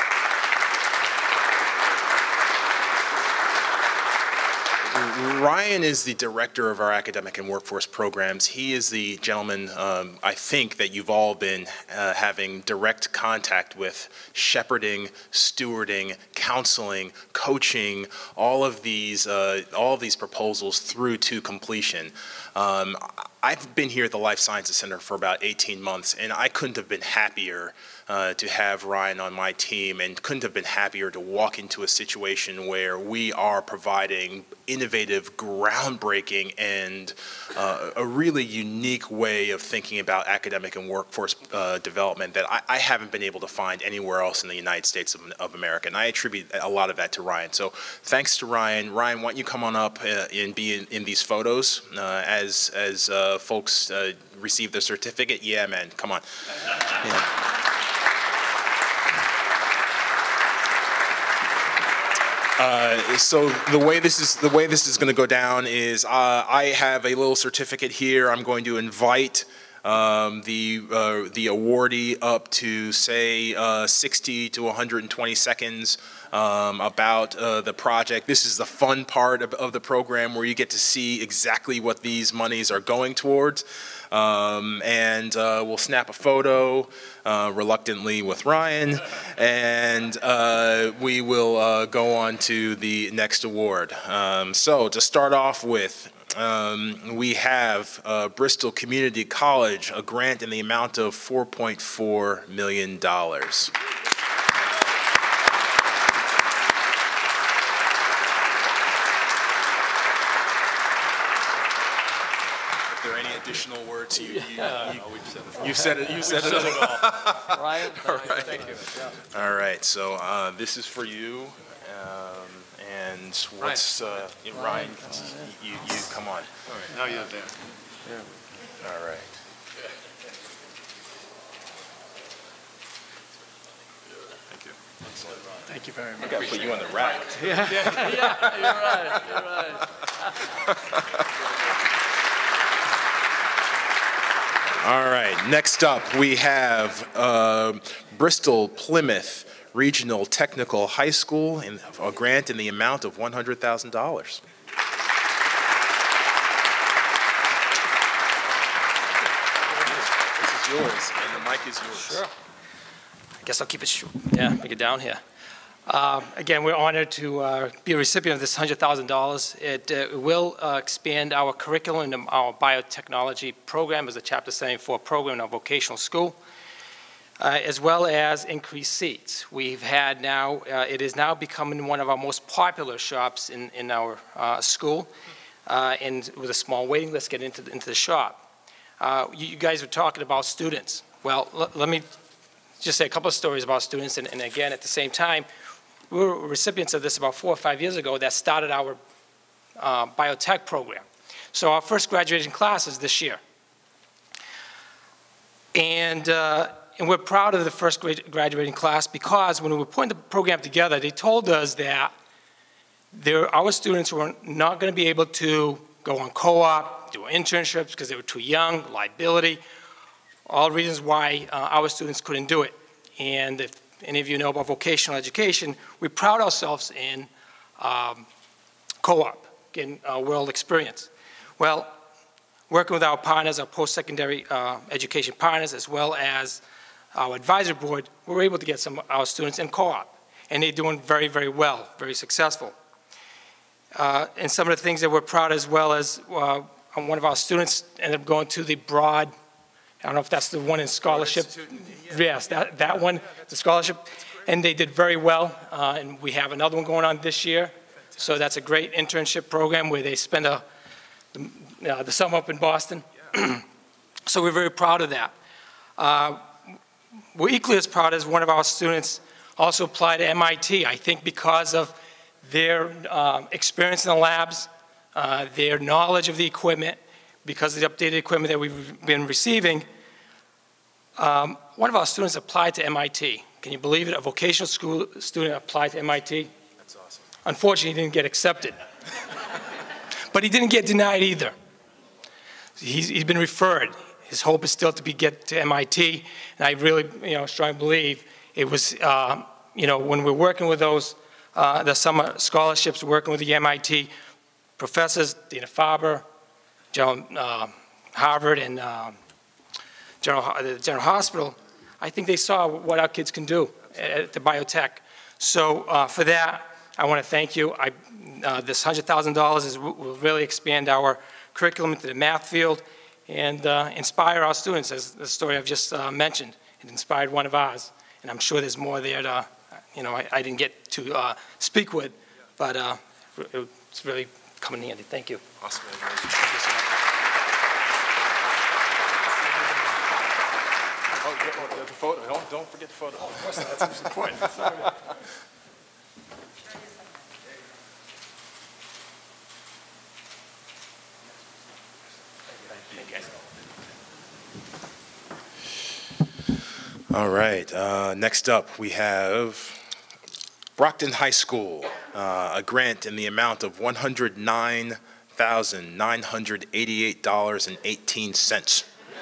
Ryan is the director of our academic and workforce programs. He is the gentleman, um, I think, that you've all been uh, having direct contact with, shepherding, stewarding, counseling, coaching, all of these, uh, all of these proposals through to completion. Um, I've been here at the Life Sciences Center for about eighteen months, and I couldn't have been happier uh, to have Ryan on my team, and couldn't have been happier to walk into a situation where we are providing innovative, groundbreaking, and uh, a really unique way of thinking about academic and workforce uh, development that I, I haven't been able to find anywhere else in the United States of, of America, and I attribute a lot of that to Ryan. So thanks to Ryan. Ryan, why don't you come on up uh, and be in, in these photos uh, as, as uh, folks uh, receive the certificate? Yeah, man, come on. Yeah. Uh, so the way this is the way this is going to go down is uh, I have a little certificate here. I'm going to invite um, the uh, the awardee up to say uh, sixty to one hundred twenty seconds um, about uh, the project. This is the fun part of, of the program, where you get to see exactly what these monies are going towards. Um, and uh, we'll snap a photo, uh, reluctantly, with Ryan, and uh, we will uh, go on to the next award. Um, so to start off with, um, we have uh, Bristol Community College, a grant in the amount of four point four million dollars. there any additional words you, you, Yeah, you, no, we've said it all. you said it? You said it. We've said it all. Ryan, All right. thank you. Yeah. All right. So uh, this is for you, um, and what's uh, Ryan? Ryan you, you come on. All right, now you're there. Yeah. All right. Thank you. Thank you very much. I got to put you on the rack. Yeah, yeah, yeah, you're right, you're right. All right, next up we have uh, Bristol Plymouth Regional Technical High School, and a grant in the amount of one hundred thousand dollars. This is yours, and the mic is yours. Sure. I guess I'll keep it short. Yeah, make it down here. Uh, again, we're honored to uh, be a recipient of this one hundred thousand dollars. It uh, will uh, expand our curriculum in our biotechnology program as a Chapter seventy-four program in our vocational school, uh, as well as increase seats. We've had now, uh, it is now becoming one of our most popular shops in, in our uh, school, uh, and with a small waiting list, get into the, into the shop. Uh, you, you guys were talking about students. Well, let me just say a couple of stories about students, and, and again, at the same time, we were recipients of this about four or five years ago that started our uh, biotech program. So our first graduating class is this year. And, uh, and we're proud of the first grade graduating class because when we were putting the program together, they told us that there, our students were not going to be able to go on co-op, do internships because they were too young, liability, all reasons why uh, our students couldn't do it. And if any of you know about vocational education, we proud ourselves in um, co-op, getting uh, world experience. Well, working with our partners, our post-secondary uh, education partners, as well as our advisory board, we were able to get some of our students in co-op. And they're doing very, very well, very successful. Uh, and some of the things that we're proud as well as uh, one of our students ended up going to the broad, I don't know if that's the one in scholarship. Yes, that, that one, the scholarship. And they did very well. Uh, and we have another one going on this year. So that's a great internship program where they spend a, uh, the summer up in Boston. So we're very proud of that. Uh, we're equally as proud as one of our students also applied to M I T. I think because of their uh, experience in the labs, uh, their knowledge of the equipment, because of the updated equipment that we've been receiving, um, one of our students applied to M I T. Can you believe it? A vocational school student applied to M I T. That's awesome. Unfortunately, he didn't get accepted. But he didn't get denied either. He's, he's been referred. His hope is still to be get to M I T, and I really, you know, strongly believe it was, uh, you know, when we're working with those, uh, the summer scholarships, working with the M I T professors, Dana Farber, General, uh, Harvard and uh, General, the General Hospital, I think they saw what our kids can do at the biotech. So uh, for that, I want to thank you. I, uh, this one hundred thousand dollars is, will really expand our curriculum into the math field and uh, inspire our students, as the story I've just uh, mentioned. It inspired one of ours, and I'm sure there's more there to, you know, I, I didn't get to uh, speak with, but uh, it's really coming handy. Thank you. Awesome. Oh, the photo. Don't, don't forget the photo. Oh, of course, that's important. All right, uh, next up we have Brockton High School, uh, a grant in the amount of one hundred nine thousand nine hundred eighty-eight dollars and eighteen cents.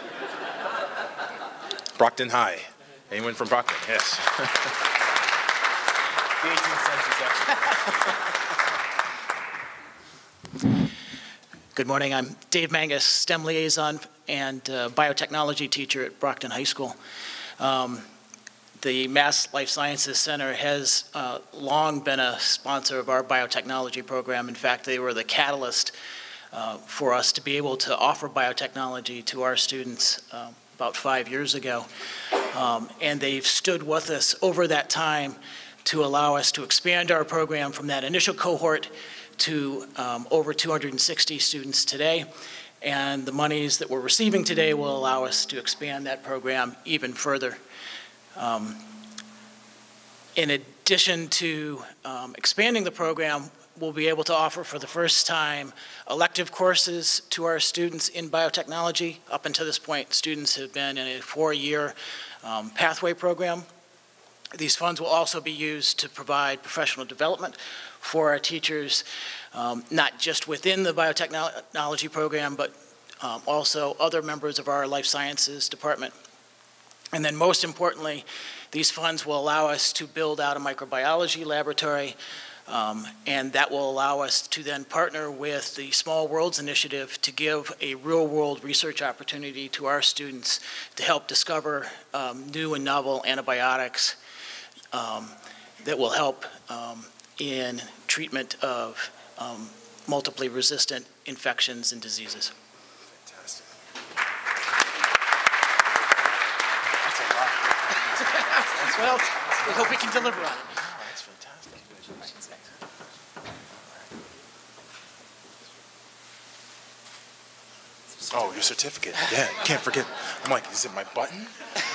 Brockton High. Anyone from Brockton? Yes. The eighteen cents is up. Good morning. I'm Dave Mangus, STEM liaison and uh, biotechnology teacher at Brockton High School. Um, the Mass Life Sciences Center has uh, long been a sponsor of our biotechnology program. In fact, they were the catalyst uh, for us to be able to offer biotechnology to our students uh, about five years ago. Um, and they've stood with us over that time to allow us to expand our program from that initial cohort to um, over two hundred sixty students today. And the monies that we're receiving today will allow us to expand that program even further. Um, in addition to um, expanding the program, we'll be able to offer for the first time elective courses to our students in biotechnology. Up until this point, students have been in a four-year um, pathway program. These funds will also be used to provide professional development for our teachers, um, not just within the biotechnology program, but um, also other members of our life sciences department. And then most importantly, these funds will allow us to build out a microbiology laboratory, um, and that will allow us to then partner with the Small Worlds Initiative to give a real-world research opportunity to our students to help discover um, new and novel antibiotics um, that will help um, in treatment of um, multiply resistant infections and diseases. Fantastic. That's a lot. That's Well, fantastic. we hope we can deliver on it. Oh, that's fantastic. Oh, your certificate. Yeah, can't forget. I'm like, is it my button?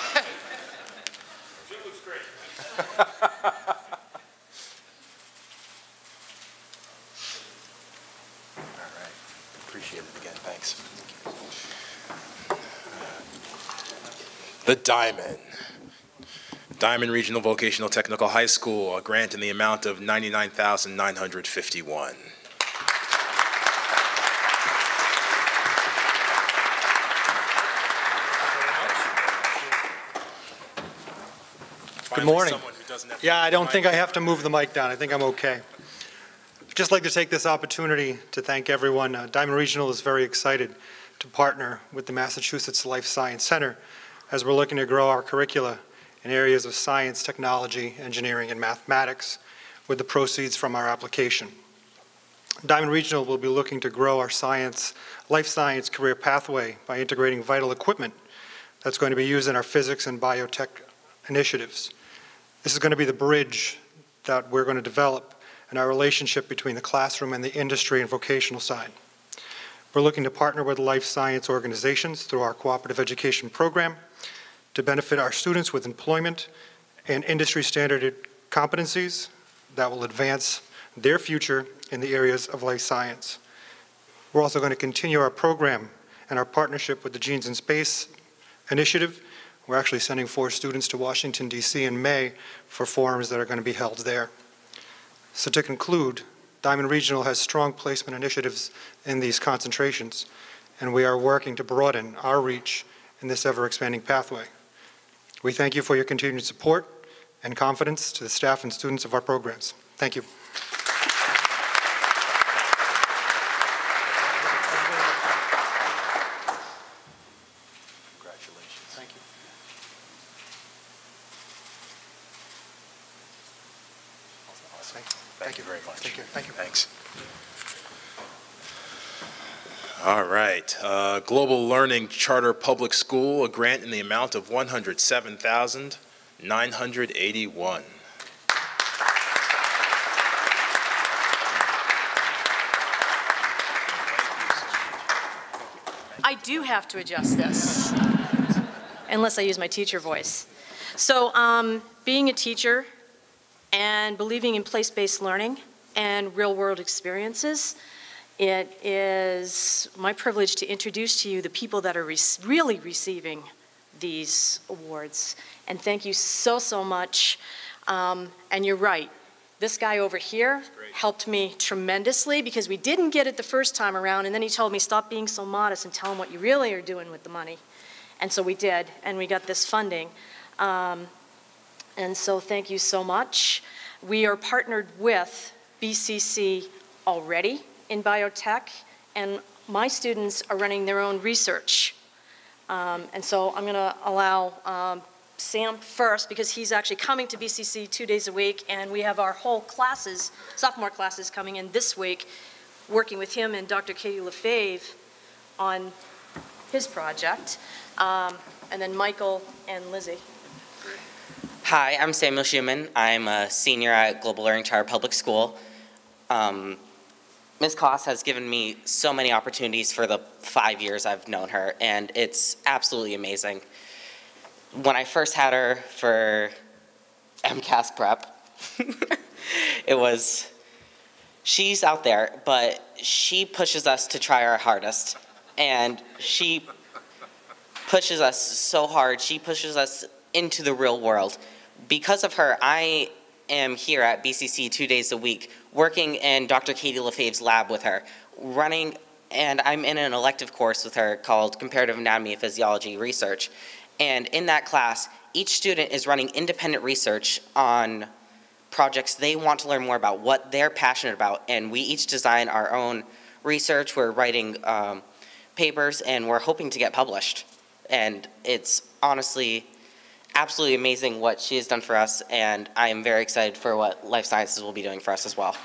It looks great. All right. Appreciate it again. Thanks. The Diamond. Diamond Regional Vocational Technical High School, a grant in the amount of ninety-nine thousand nine hundred fifty-one dollars. Good morning. Yeah, I don't think I have to move the mic down. I think I'm okay. I'd just like to take this opportunity to thank everyone. Uh, Diamond Regional is very excited to partner with the Massachusetts Life Science Center as we're looking to grow our curricula in areas of science, technology, engineering, and mathematics with the proceeds from our application. Diamond Regional will be looking to grow our science, life science career pathway by integrating vital equipment that's going to be used in our physics and biotech initiatives. This is going to be the bridge that we're going to develop in our relationship between the classroom and the industry and vocational side. We're looking to partner with life science organizations through our cooperative education program to benefit our students with employment and industry standard competencies that will advance their future in the areas of life science. We're also going to continue our program and our partnership with the Genes in Space Initiative. We're actually sending four students to Washington, D C in May for forums that are going to be held there. So to conclude, Diamond Regional has strong placement initiatives in these concentrations, and we are working to broaden our reach in this ever-expanding pathway. We thank you for your continued support and confidence to the staff and students of our programs. Thank you. Congratulations. Thank you. Awesome. Thank you very much. Thank you. Thank you. Thanks. All right. Uh, Global Learning Charter Public School, a grant in the amount of one hundred seven thousand nine hundred eighty-one dollars. I do have to adjust this, unless I use my teacher voice. So um, being a teacher and believing in place-based learning and real-world experiences, it is my privilege to introduce to you the people that are re really receiving these awards. And thank you so, so much. Um, and you're right. This guy over here helped me tremendously because we didn't get it the first time around, and then he told me, stop being so modest and tell him what you really are doing with the money. And so we did, and we got this funding. Um, and so thank you so much. We are partnered with B C C already in biotech, and my students are running their own research. Um, and so I'm going to allow um, Sam first, because he's actually coming to B C C two days a week, and we have our whole classes, sophomore classes, coming in this week, working with him and Doctor Katie Lefebvre on his project, um, and then Michael and Lizzie. Hi, I'm Samuel Schuman. I'm a senior at Global Learning Charter Public School. Um, Miz Koss has given me so many opportunities for the five years I've known her, and it's absolutely amazing. When I first had her for MCAS prep, it was, she's out there, but she pushes us to try our hardest. And she pushes us so hard. She pushes us into the real world. Because of her, I am here at B C C two days a week, working in Doctor Katie LaFave's lab with her, running, and I'm in an elective course with her called Comparative Anatomy and Physiology Research. And in that class, each student is running independent research on projects they want to learn more about, what they're passionate about, and we each design our own research. We're writing um, papers, and we're hoping to get published. And it's honestly absolutely amazing what she has done for us, and I am very excited for what life sciences will be doing for us as well.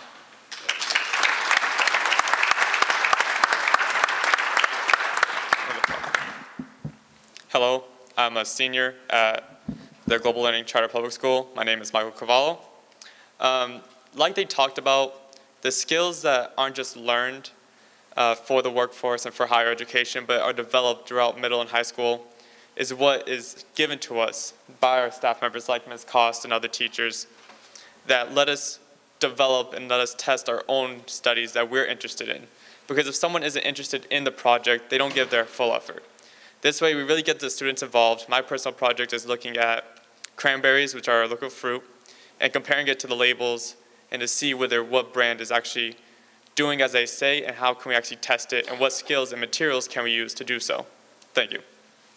Hello, I'm a senior at the Global Learning Charter Public School. My name is Michael Cavallo. Um, like they talked about, the skills that aren't just learned uh, for the workforce and for higher education, but are developed throughout middle and high school, is what is given to us by our staff members like Miz Cost and other teachers that let us develop and let us test our own studies that we're interested in. Because if someone isn't interested in the project, they don't give their full effort. This way, we really get the students involved. My personal project is looking at cranberries, which are a local fruit, and comparing it to the labels and to see whether what brand is actually doing as they say and how can we actually test it and what skills and materials can we use to do so. Thank you.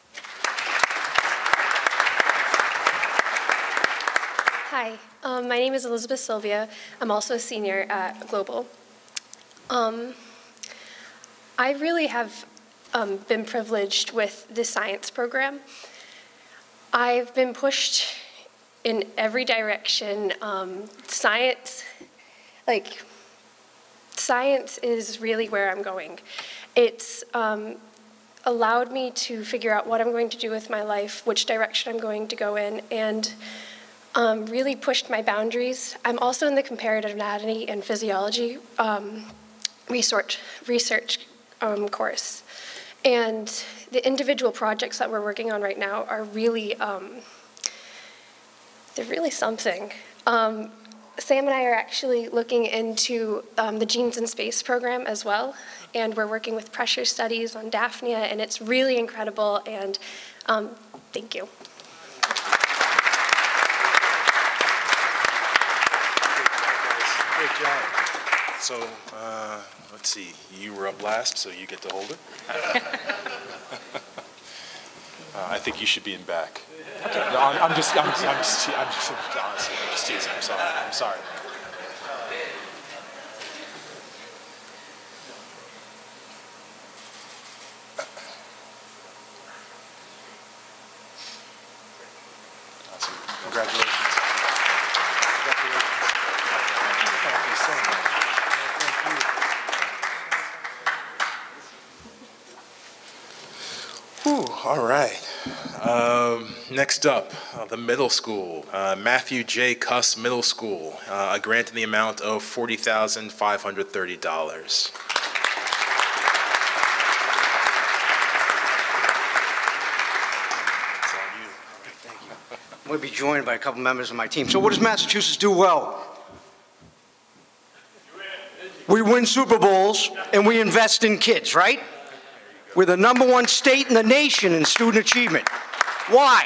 Hi, um, my name is Elizabeth Sylvia. I'm also a senior at Global. Um, I really have um, been privileged with the science program. I've been pushed in every direction. Um, science, like, science is really where I'm going. It's um, allowed me to figure out what I'm going to do with my life, which direction I'm going to go in, and Um, really pushed my boundaries. I'm also in the comparative anatomy and physiology um, research, research um, course. And the individual projects that we're working on right now are really, um, they're really something. Um, Sam and I are actually looking into um, the Genes in Space program as well. And we're working with pressure studies on Daphnia, and it's really incredible. And um, thank you. Great job. So, uh, let's see, you were up last, so you get to hold it. uh, I think you should be in back. Okay. No, I'm, I'm just, I'm, I'm just, I'm just, honestly, I'm just teasing. I'm sorry. I'm sorry. Awesome. Congratulations. Whew, all right. Um, next up, uh, the middle school, uh, Matthew J. Cuss Middle School, uh, a grant in the amount of forty thousand five hundred thirty dollars. I'm going to be joined by a couple members of my team. So what does Massachusetts do well? We win Super Bowls and we invest in kids, right? We're the number one state in the nation in student achievement. Why?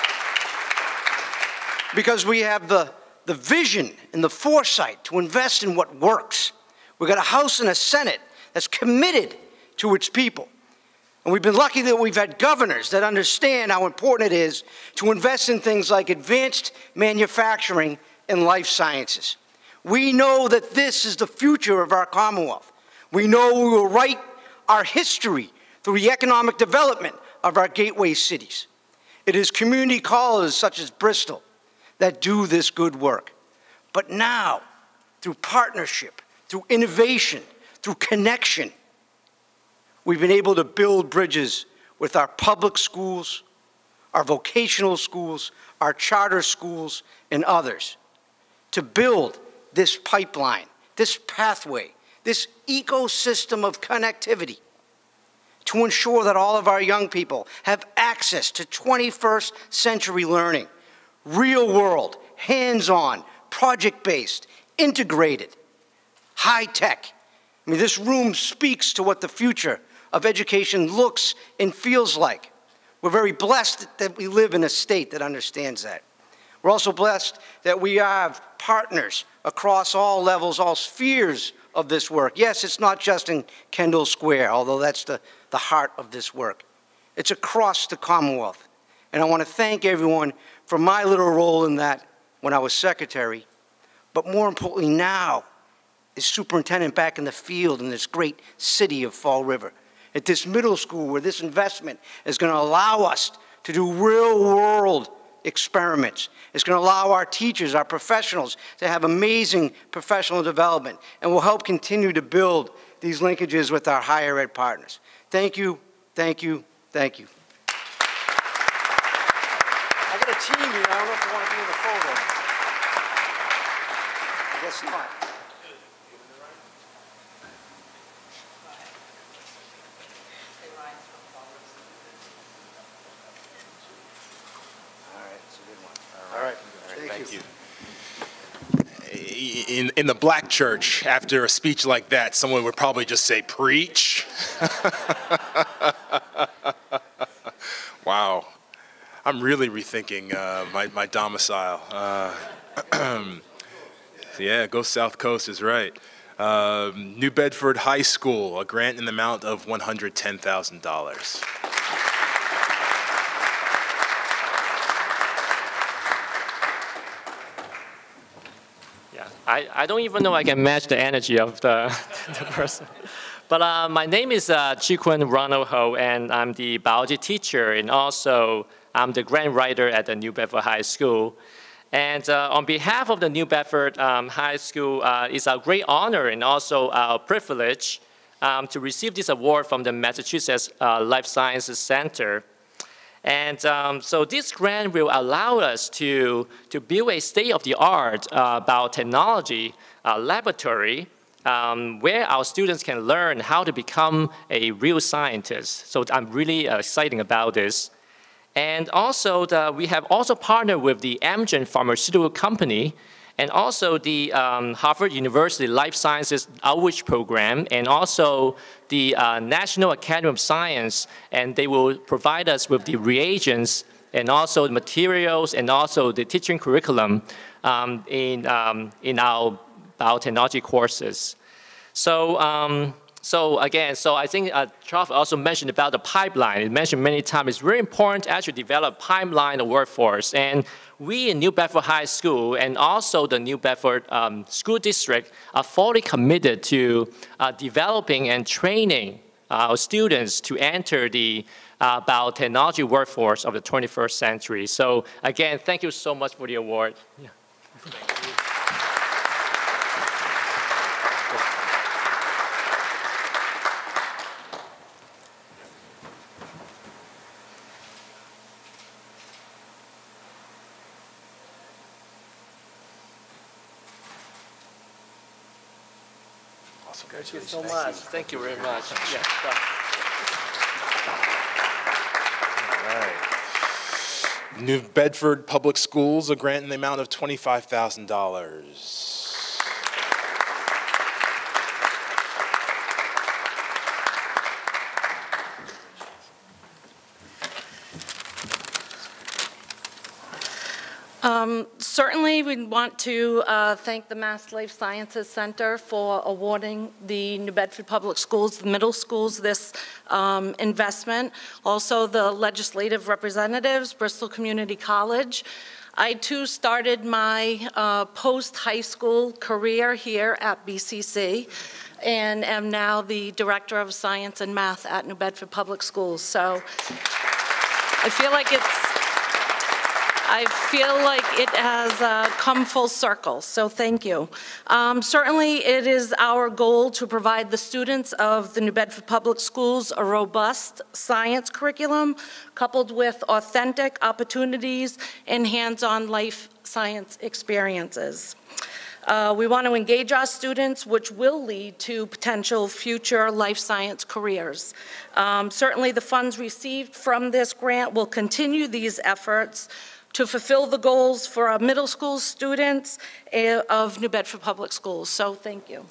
Because we have the, the vision and the foresight to invest in what works. We've got a House and a Senate that's committed to its people. And we've been lucky that we've had governors that understand how important it is to invest in things like advanced manufacturing and life sciences. We know that this is the future of our Commonwealth. We know we will write our history through the economic development of our gateway cities. It is community colleges such as Bristol that do this good work. But now, through partnership, through innovation, through connection, we've been able to build bridges with our public schools, our vocational schools, our charter schools, and others to build this pipeline, this pathway this ecosystem of connectivity to ensure that all of our young people have access to twenty-first century learning, real world, hands-on, project-based, integrated, high-tech. I mean, this room speaks to what the future of education looks and feels like. We're very blessed that we live in a state that understands that. We're also blessed that we have partners across all levels, all spheres of this work. Yes, it's not just in Kendall Square, although that's the, the heart of this work. It's across the Commonwealth. And I want to thank everyone for my little role in that when I was secretary, but more importantly now, as superintendent back in the field in this great city of Fall River, at this middle school where this investment is going to allow us to do real-world experiments. It's going to allow our teachers, our professionals, to have amazing professional development, and will help continue to build these linkages with our higher ed partners. Thank you, thank you, thank you. I got a team here. I don't know if you want to be in the photo. I guess not. All right. Thank you. In, in the black church, after a speech like that, someone would probably just say, preach. Wow. I'm really rethinking uh, my, my domicile. Uh, yeah, go Southcoast is right. Uh, New Bedford High School, a grant in the amount of one hundred ten thousand dollars. I, I don't even know I can match the energy of the, the person. But uh, my name is uh, Chikwun Ronald Ho, and I'm the biology teacher, and also I'm the grant writer at the New Bedford High School. And uh, on behalf of the New Bedford um, High School, uh, it's a great honor and also our privilege um, to receive this award from the Massachusetts uh, Life Sciences Center. And um, so this grant will allow us to, to build a state-of-the-art uh, biotechnology uh, laboratory um, where our students can learn how to become a real scientist. So I'm really uh, excited about this. And also, the, we have also partnered with the Amgen Pharmaceutical Company and also the um, Harvard University Life Sciences Outreach Program, and also the uh, National Academy of Science, and they will provide us with the reagents and also the materials and also the teaching curriculum um, in, um, in our biotechnology courses. So, um, so again, so I think uh, Charles also mentioned about the pipeline. It mentioned many times it's very important to actually develop pipeline of workforce. And we in New Bedford High School and also the New Bedford um, School District are fully committed to uh, developing and training our students to enter the uh, biotechnology workforce of the twenty-first century. So again, thank you so much for the award. Yeah. Thank you. Thank you so much. Thank you very much. Yeah. All right. New Bedford Public Schools, a grant in the amount of twenty-five thousand dollars. Um, certainly, we want to uh, thank the Mass Life Sciences Center for awarding the New Bedford Public Schools, the middle schools, this um, investment. Also, the legislative representatives, Bristol Community College. I, too, started my uh, post-high school career here at B C C and am now the Director of Science and Math at New Bedford Public Schools. So I feel like it's I feel like it has uh, come full circle, so thank you. Um, certainly, it is our goal to provide the students of the New Bedford Public Schools a robust science curriculum coupled with authentic opportunities and hands-on life science experiences. Uh, we want to engage our students, which will lead to potential future life science careers. Um, certainly the funds received from this grant will continue these efforts to fulfill the goals for our middle school students uh, of New Bedford Public Schools. So thank you.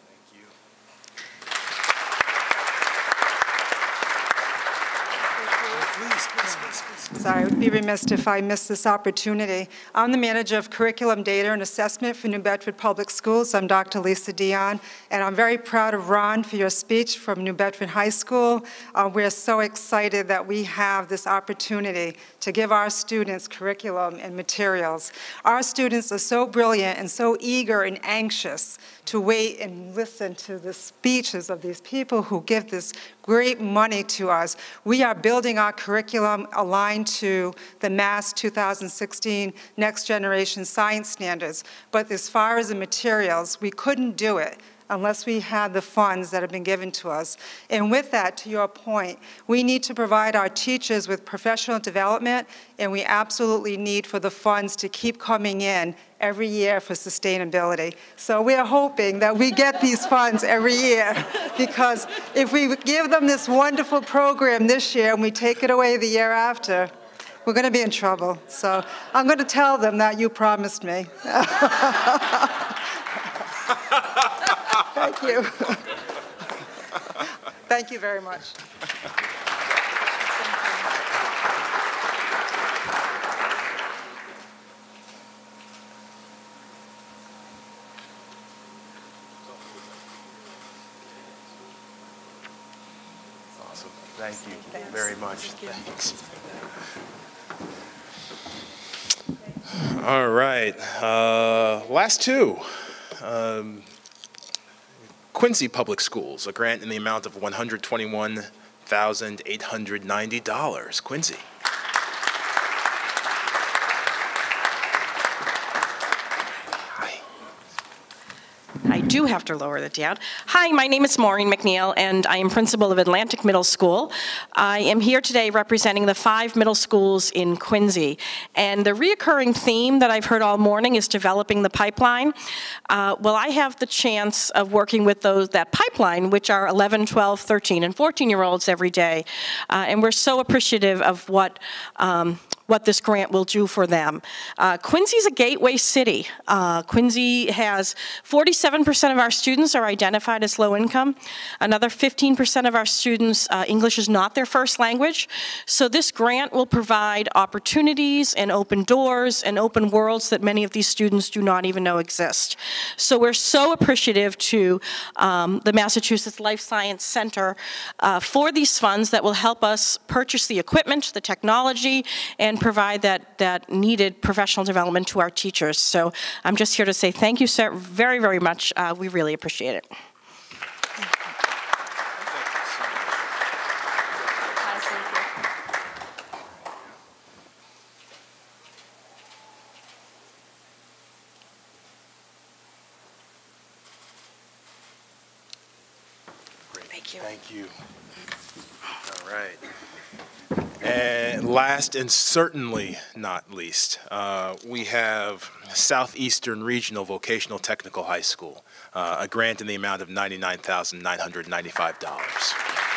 Sorry, I would be remiss if I missed this opportunity. I'm the manager of curriculum data and assessment for New Bedford Public Schools. I'm Doctor Lisa Dion, and I'm very proud of Ron for your speech from New Bedford High School. Uh, we're so excited that we have this opportunity to give our students curriculum and materials. Our students are so brilliant and so eager and anxious to wait and listen to the speeches of these people who give this great money to us. We are building our curriculum aligned to the Mass two thousand sixteen Next Generation Science Standards. But as far as the materials, we couldn't do it unless we had the funds that have been given to us. And with that, to your point, we need to provide our teachers with professional development, and we absolutely need for the funds to keep coming in every year for sustainability. So we are hoping that we get these funds every year, because if we give them this wonderful program this year and we take it away the year after, we're going to be in trouble. So I'm going to tell them that you promised me. Thank you. Thank you very much. Awesome. Thank you Thanks. very much. Thanks. All right. Uh, last two. Um, Quincy Public Schools, a grant in the amount of one hundred twenty-one thousand eight hundred ninety dollars. Quincy. I do have to lower that down. Hi, my name is Maureen McNeil, and I am principal of Atlantic Middle School. I am here today representing the five middle schools in Quincy. And the reoccurring theme that I've heard all morning is developing the pipeline. Uh, well, I have the chance of working with those that pipeline, which are eleven, twelve, thirteen, and fourteen-year-olds every day. Uh, and we're so appreciative of what um, what this grant will do for them. Uh, Quincy's a gateway city. Uh, Quincy has forty-seven percent of our students are identified as low income. Another fifteen percent of our students, uh, English is not their first language. So this grant will provide opportunities and open doors and open worlds that many of these students do not even know exist. So we're so appreciative to um, the Massachusetts Life Science Center uh, for these funds that will help us purchase the equipment, the technology, and provide that, that needed professional development to our teachers. So I'm just here to say thank you so very, very much. Uh, we really appreciate it. Great. Thank you. Thank you. All right. And last and certainly not least, uh, we have Southeastern Regional Vocational Technical High School, uh, a grant in the amount of ninety-nine thousand nine hundred ninety-five dollars.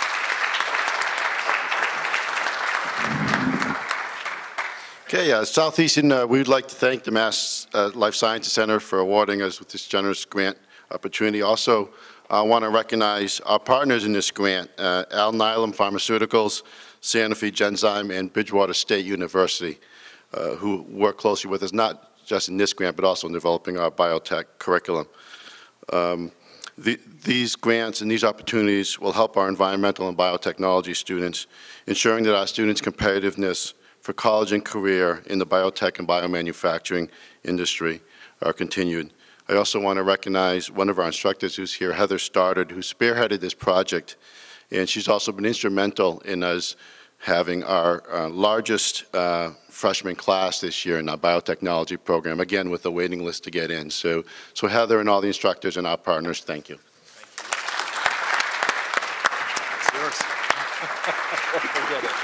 Okay, uh, Southeastern, uh, we would like to thank the Mass uh, Life Sciences Center for awarding us with this generous grant opportunity. Also, I want to recognize our partners in this grant, uh, Alnylam Pharmaceuticals, Sanofi Genzyme, and Bridgewater State University, uh, who work closely with us, not just in this grant, but also in developing our biotech curriculum. Um, the, these grants and these opportunities will help our environmental and biotechnology students, ensuring that our students' competitiveness for college and career in the biotech and biomanufacturing industry are continued. I also want to recognize one of our instructors who's here, Heather Stoddard, who spearheaded this project, and she's also been instrumental in us having our uh, largest uh, freshman class this year in our biotechnology program, again with a waiting list to get in. So, so Heather and all the instructors and our partners, thank you. It's yours. Forget it.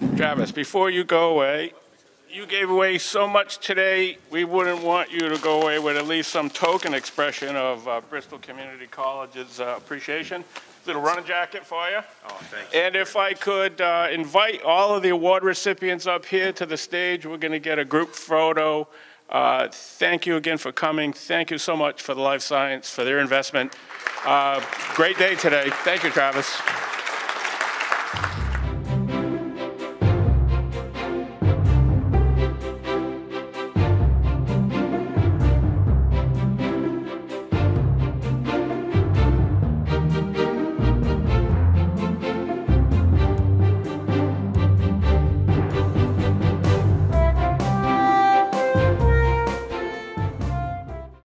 Travis, before you go away, you gave away so much today, we wouldn't want you to go away with at least some token expression of uh, Bristol Community College's uh, appreciation. Little running jacket for you. Oh, thank you. And if I could uh, invite all of the award recipients up here to the stage, we're going to get a group photo. Uh, thank you again for coming. Thank you so much for the Life Science, for their investment. Uh, great day today. Thank you, Travis.